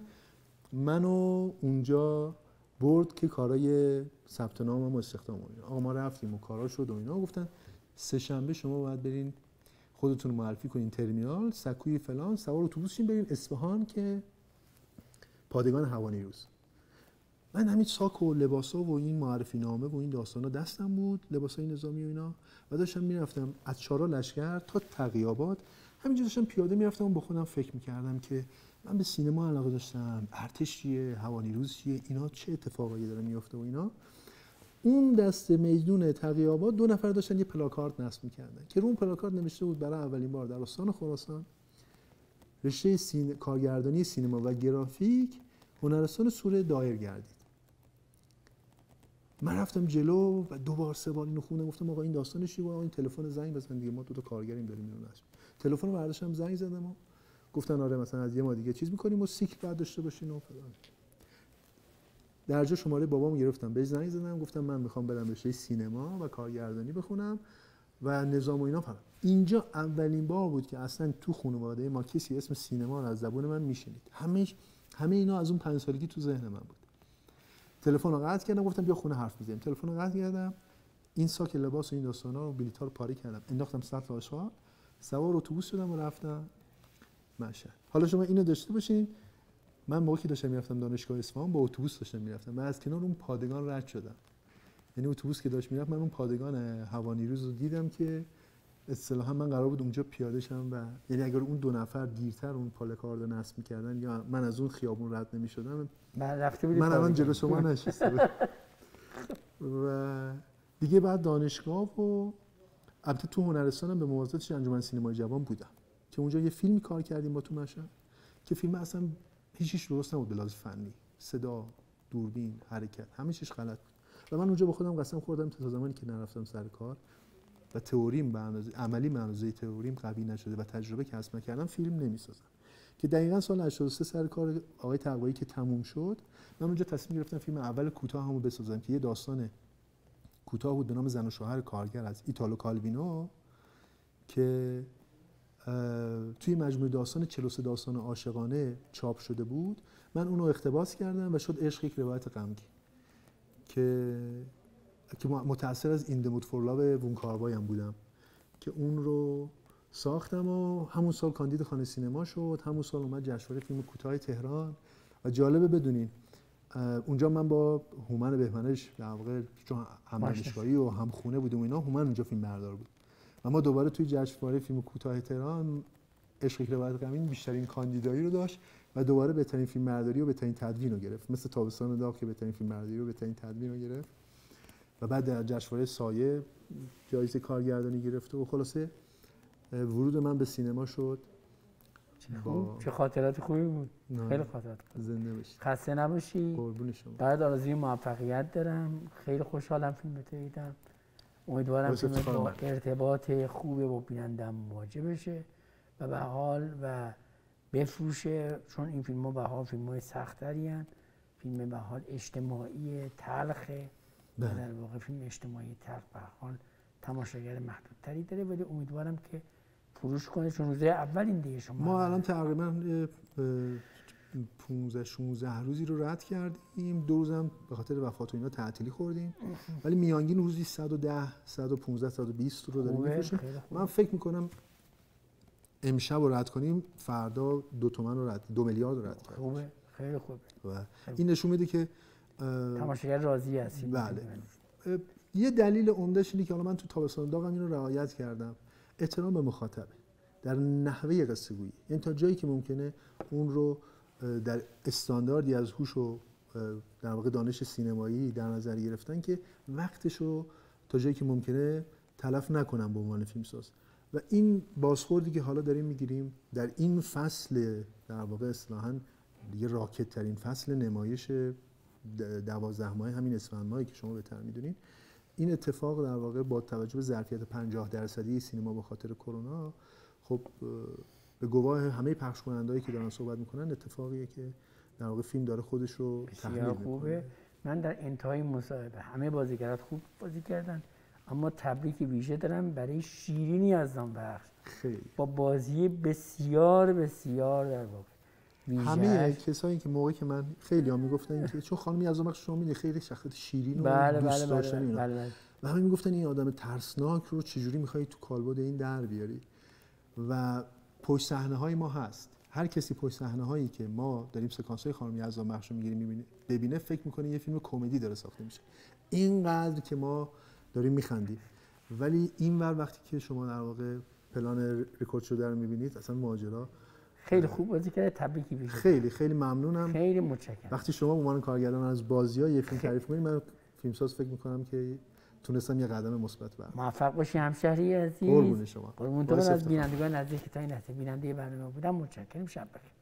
B: منو اونجا برد که کارهای ثبت نام و استخدام کنیم. آقا ما رفتیم و کارا شد و اینا، گفتن سه شنبه شما باید برین خودتون رو معرفی کنین ترمینال سکوی فلان، سوار اتوبوس شین برین اصفهان که پادگان هوانیروز. من همین ساک و لباسا و این معرفی نامه و این داستانا دستم بود، لباسای نظامی و اینا، و داشتم میرفتم از چهارراه لشکر تا تقی‌آباد. همینجوری داشتم پیاده میرفتم و با خودم فکر میکردم که من به سینما علاقه داشتم، ارتش چیه، هوانیروز چیه، اینا چه اتفاقایی داره میفته و اینا. اون دست میدون تقی‌آباد دو نفر داشتن یه پلاکارد نصب میکردن که رو اون پلاکارد نوشته بود برای اولین بار در استان خراسان رشته سین... کارگردانی سینما و گرافیک هنرستان سوره دایر گردید. من رفتم جلو و دو بار سه بار اینو خوندم، گفتم آقا این داستانش چیه؟ این تلفن زنگ بزن دیگه، ما دو تا کارگریم داریم اینو نشد. تلفن رو برداشتم زنگ زدم و گفتن آره مثلا از یه ما دیگه چیز می‌کنیم و سیکل بعد داشته باشین و فلان. درجا شماره بابامو گرفتم بهش زنگ زدم، گفتم من میخوام برم رشته سینما و کارگردانی بخونم و نظام و اینا فلان. اینجا اولین بار بود که اصلا تو خانواده ما کسی اسم سینما رو از زبون من میشنید. همه همه اینا از اون پنج سالگی تو ذهن من بود. تلفن رو قطع کردم، گفتم بیا خونه حرف بزنیم. تلفن رو قطع کردم، این ساک لباس و این داستانا و بلیط‌ها رو پاره کردم، انداختم سطل آشغال، سوار اتوبوس شدم و رفتم مشهد. حالا شما اینو داشته باشین، من موقعی که داشتم میرفتم دانشگاه اصفهان با اتوبوس داشتم میرفتم. من از کنار اون پادگان رد شدم. یعنی اتوبوس که داشت میرفت من اون پادگان هوانیروز رو دیدم که اصطلاحا من قرار بود اونجا پیاده شم و یعنی اگر اون دو نفر دیرتر اون پلاکارد نصب می‌کردن یا من از اون خیابون رد نمی‌شدم،
A: من رفته بودی
B: من الان جلو شما نشستم. و دیگه بعد دانشگاه و البته تو هنرستانم به موازاتش انجمن سینمای جوان بودم که اونجا یه فیلمی کار کردیم با تو مشهد که فیلم اصلا هیچیش درست نبود به لحاظ فنی، صدا، دوربین، حرکت، همه چیش غلط بود. و من اونجا با خودم قسم خوردم تا زمانی که نرفتم سر کار و تئوریم به اندازه عملی به اندازه تئوریم قوی نشده و تجربه کسب نکردم فیلم نمی‌سازم. که دقیقاً سال هشتاد و سه سر کار آقای تقوایی که تموم شد، من اونجا تصمیم گرفتم فیلم اول کوتاه همو بسازم که یه داستان کوتاه بود به نام زن و شوهر کارگر از ایتالو کالوینو که توی مجموعه داستان چهل و سه داستان عاشقانه چاپ شده بود. من اونو اقتباس کردم و شد عشق یک روایت غمگین که که متأثر از این دمود فور لاو وون کاروای هم بودم که اون رو ساختم و همون سال کاندید خانه سینما شد، همون سال اومد جشنواره فیلم کوتاه تهران. و جالبه بدونین اونجا من با هومن بهمنش در واقع چون هم دانشگاهی و هم خونه بودیم و اینا، هومن اونجا فیلم بردار بود و ما دوباره توی جشنواره فیلم کوتاه تهران عشق یک روایت غمگین بیشترین کاندیدایی رو داشت و دوباره بهترین فیلم برداری و بهترین تدوین رو گرفت، مثل تابستان داغ که بهترین فیلم برداری و بهترین تدوین رو گرفت و بعد در جشنواره سایه جایزه کارگردانی گرفت و خلاصه ورود من به سینما شد.
A: با... چه خاطرات خوبی بود. نه. خیلی خاطرات خوب.
B: زنده باشی.
A: خسته نباشی.
B: قربون شما.
A: برات آرزوی موفقیت دارم. خیلی خوشحالم فیلمت دیدم. امیدوارم فیلمت با ارتباط خوب با بیننده‌ام مواجه بشه و به حال و بفروشه، چون این فیلم ها به حال فیلم های سختری هستند، فیلم به حال اجتماعی تلخه، در واقع فیلم اجتماعی تلخ به حال تماشاگر محدودتری داره، ولی امیدوارم که فروش کنه، چون روزه اول این دیگه شما
B: ما الان تقریبا پانزده شانزده روزی رو رد کردیم، دو روزم به خاطر وفات و اینا تعطیلی خوردیم، ولی میانگین روزی صد و ده صد و پانزده صد و بیست رو داریم می‌فروشیم. من فکر می‌کنم امشب رو رد کنیم، فردا دو تومن رو رد دو میلیارد رو رد کنیم.
A: خوبه، خیلی خوبه.
B: و این نشون میده که
A: تماشاگر راضی هستیم.
B: بله. یه دلیل عمده‌ش اینه که حالا من تو تابستان داغم اینو رعایت کردم، احترام به مخاطبه در نحوه قصه گویی، یعنی تا جایی که ممکنه اون رو در استانداردی از هوش و در واقع دانش سینمایی در نظر گرفتن که وقتش رو تا جایی که ممکنه تلف نکنم به عنوان فیلمساز. و این بازخوردی که حالا داریم میگیریم در این فصل در واقع اصطلاحاً دیگه راکت ترین فصل نمایش دوازده ماه همین اسفند ماهی که شما بهتر میدونین، این اتفاق در واقع با توجه به ظرفیت پنجاه درصدی سینما به خاطر کرونا، خب به گواه همه پخش کنندهایی که دارن صحبت میکنن، اتفاقیه که در واقع فیلم داره خودش رو تحلیل میکنه. خوبه.
A: من در انتهای مصاحبه همه بازیگرات خوب بازی کردن، اما تبریک ویژه دارم برای شیرینی یزدانبخش،
B: خیلی
A: با بازی بسیار بسیار در واقع
B: همه کسایی که موقعی که من خیلی ها میگفتن که چون خانم یزدانبخش شما میدونید خیلی شخصیت شیرین و
A: بله
B: دوست
A: بله
B: داشتنی،
A: بله بله.
B: و همه میگفتن این آدم ترسناک رو چجوری میخوای تو کالبد این در بیاری. و پشت صحنه های ما هست، هر کسی پشت صحنه هایی که ما داریم سکانس های خانم یزدانبخش رو میگیریم میبینه ببینه فکر میکنه یه فیلم کمدی داره ساخته میشه، اینقدر که ما داریم میخندیم. ولی اینور وقتی که شما در واقع پلان رکورد شده رو میبینید، اصلا ماجرا
A: خیلی خوب بازی کرده، تبریکی بیشتر.
B: خیلی خیلی ممنونم.
A: خیلی متشکرم.
B: وقتی شما به عنوان کارگردان از بازی‌ها یه فیلم تعریف کنید، من فیلمساز فکر می‌کنم که تونستم یه قدم مثبت بردارم.
A: موفق باشی همشهری عزیز.
B: قربون شما.
A: قربون تو. از بینندگان عزیز که تا این لحظه بیننده برنامه بودم متشکرم. شب بخیر.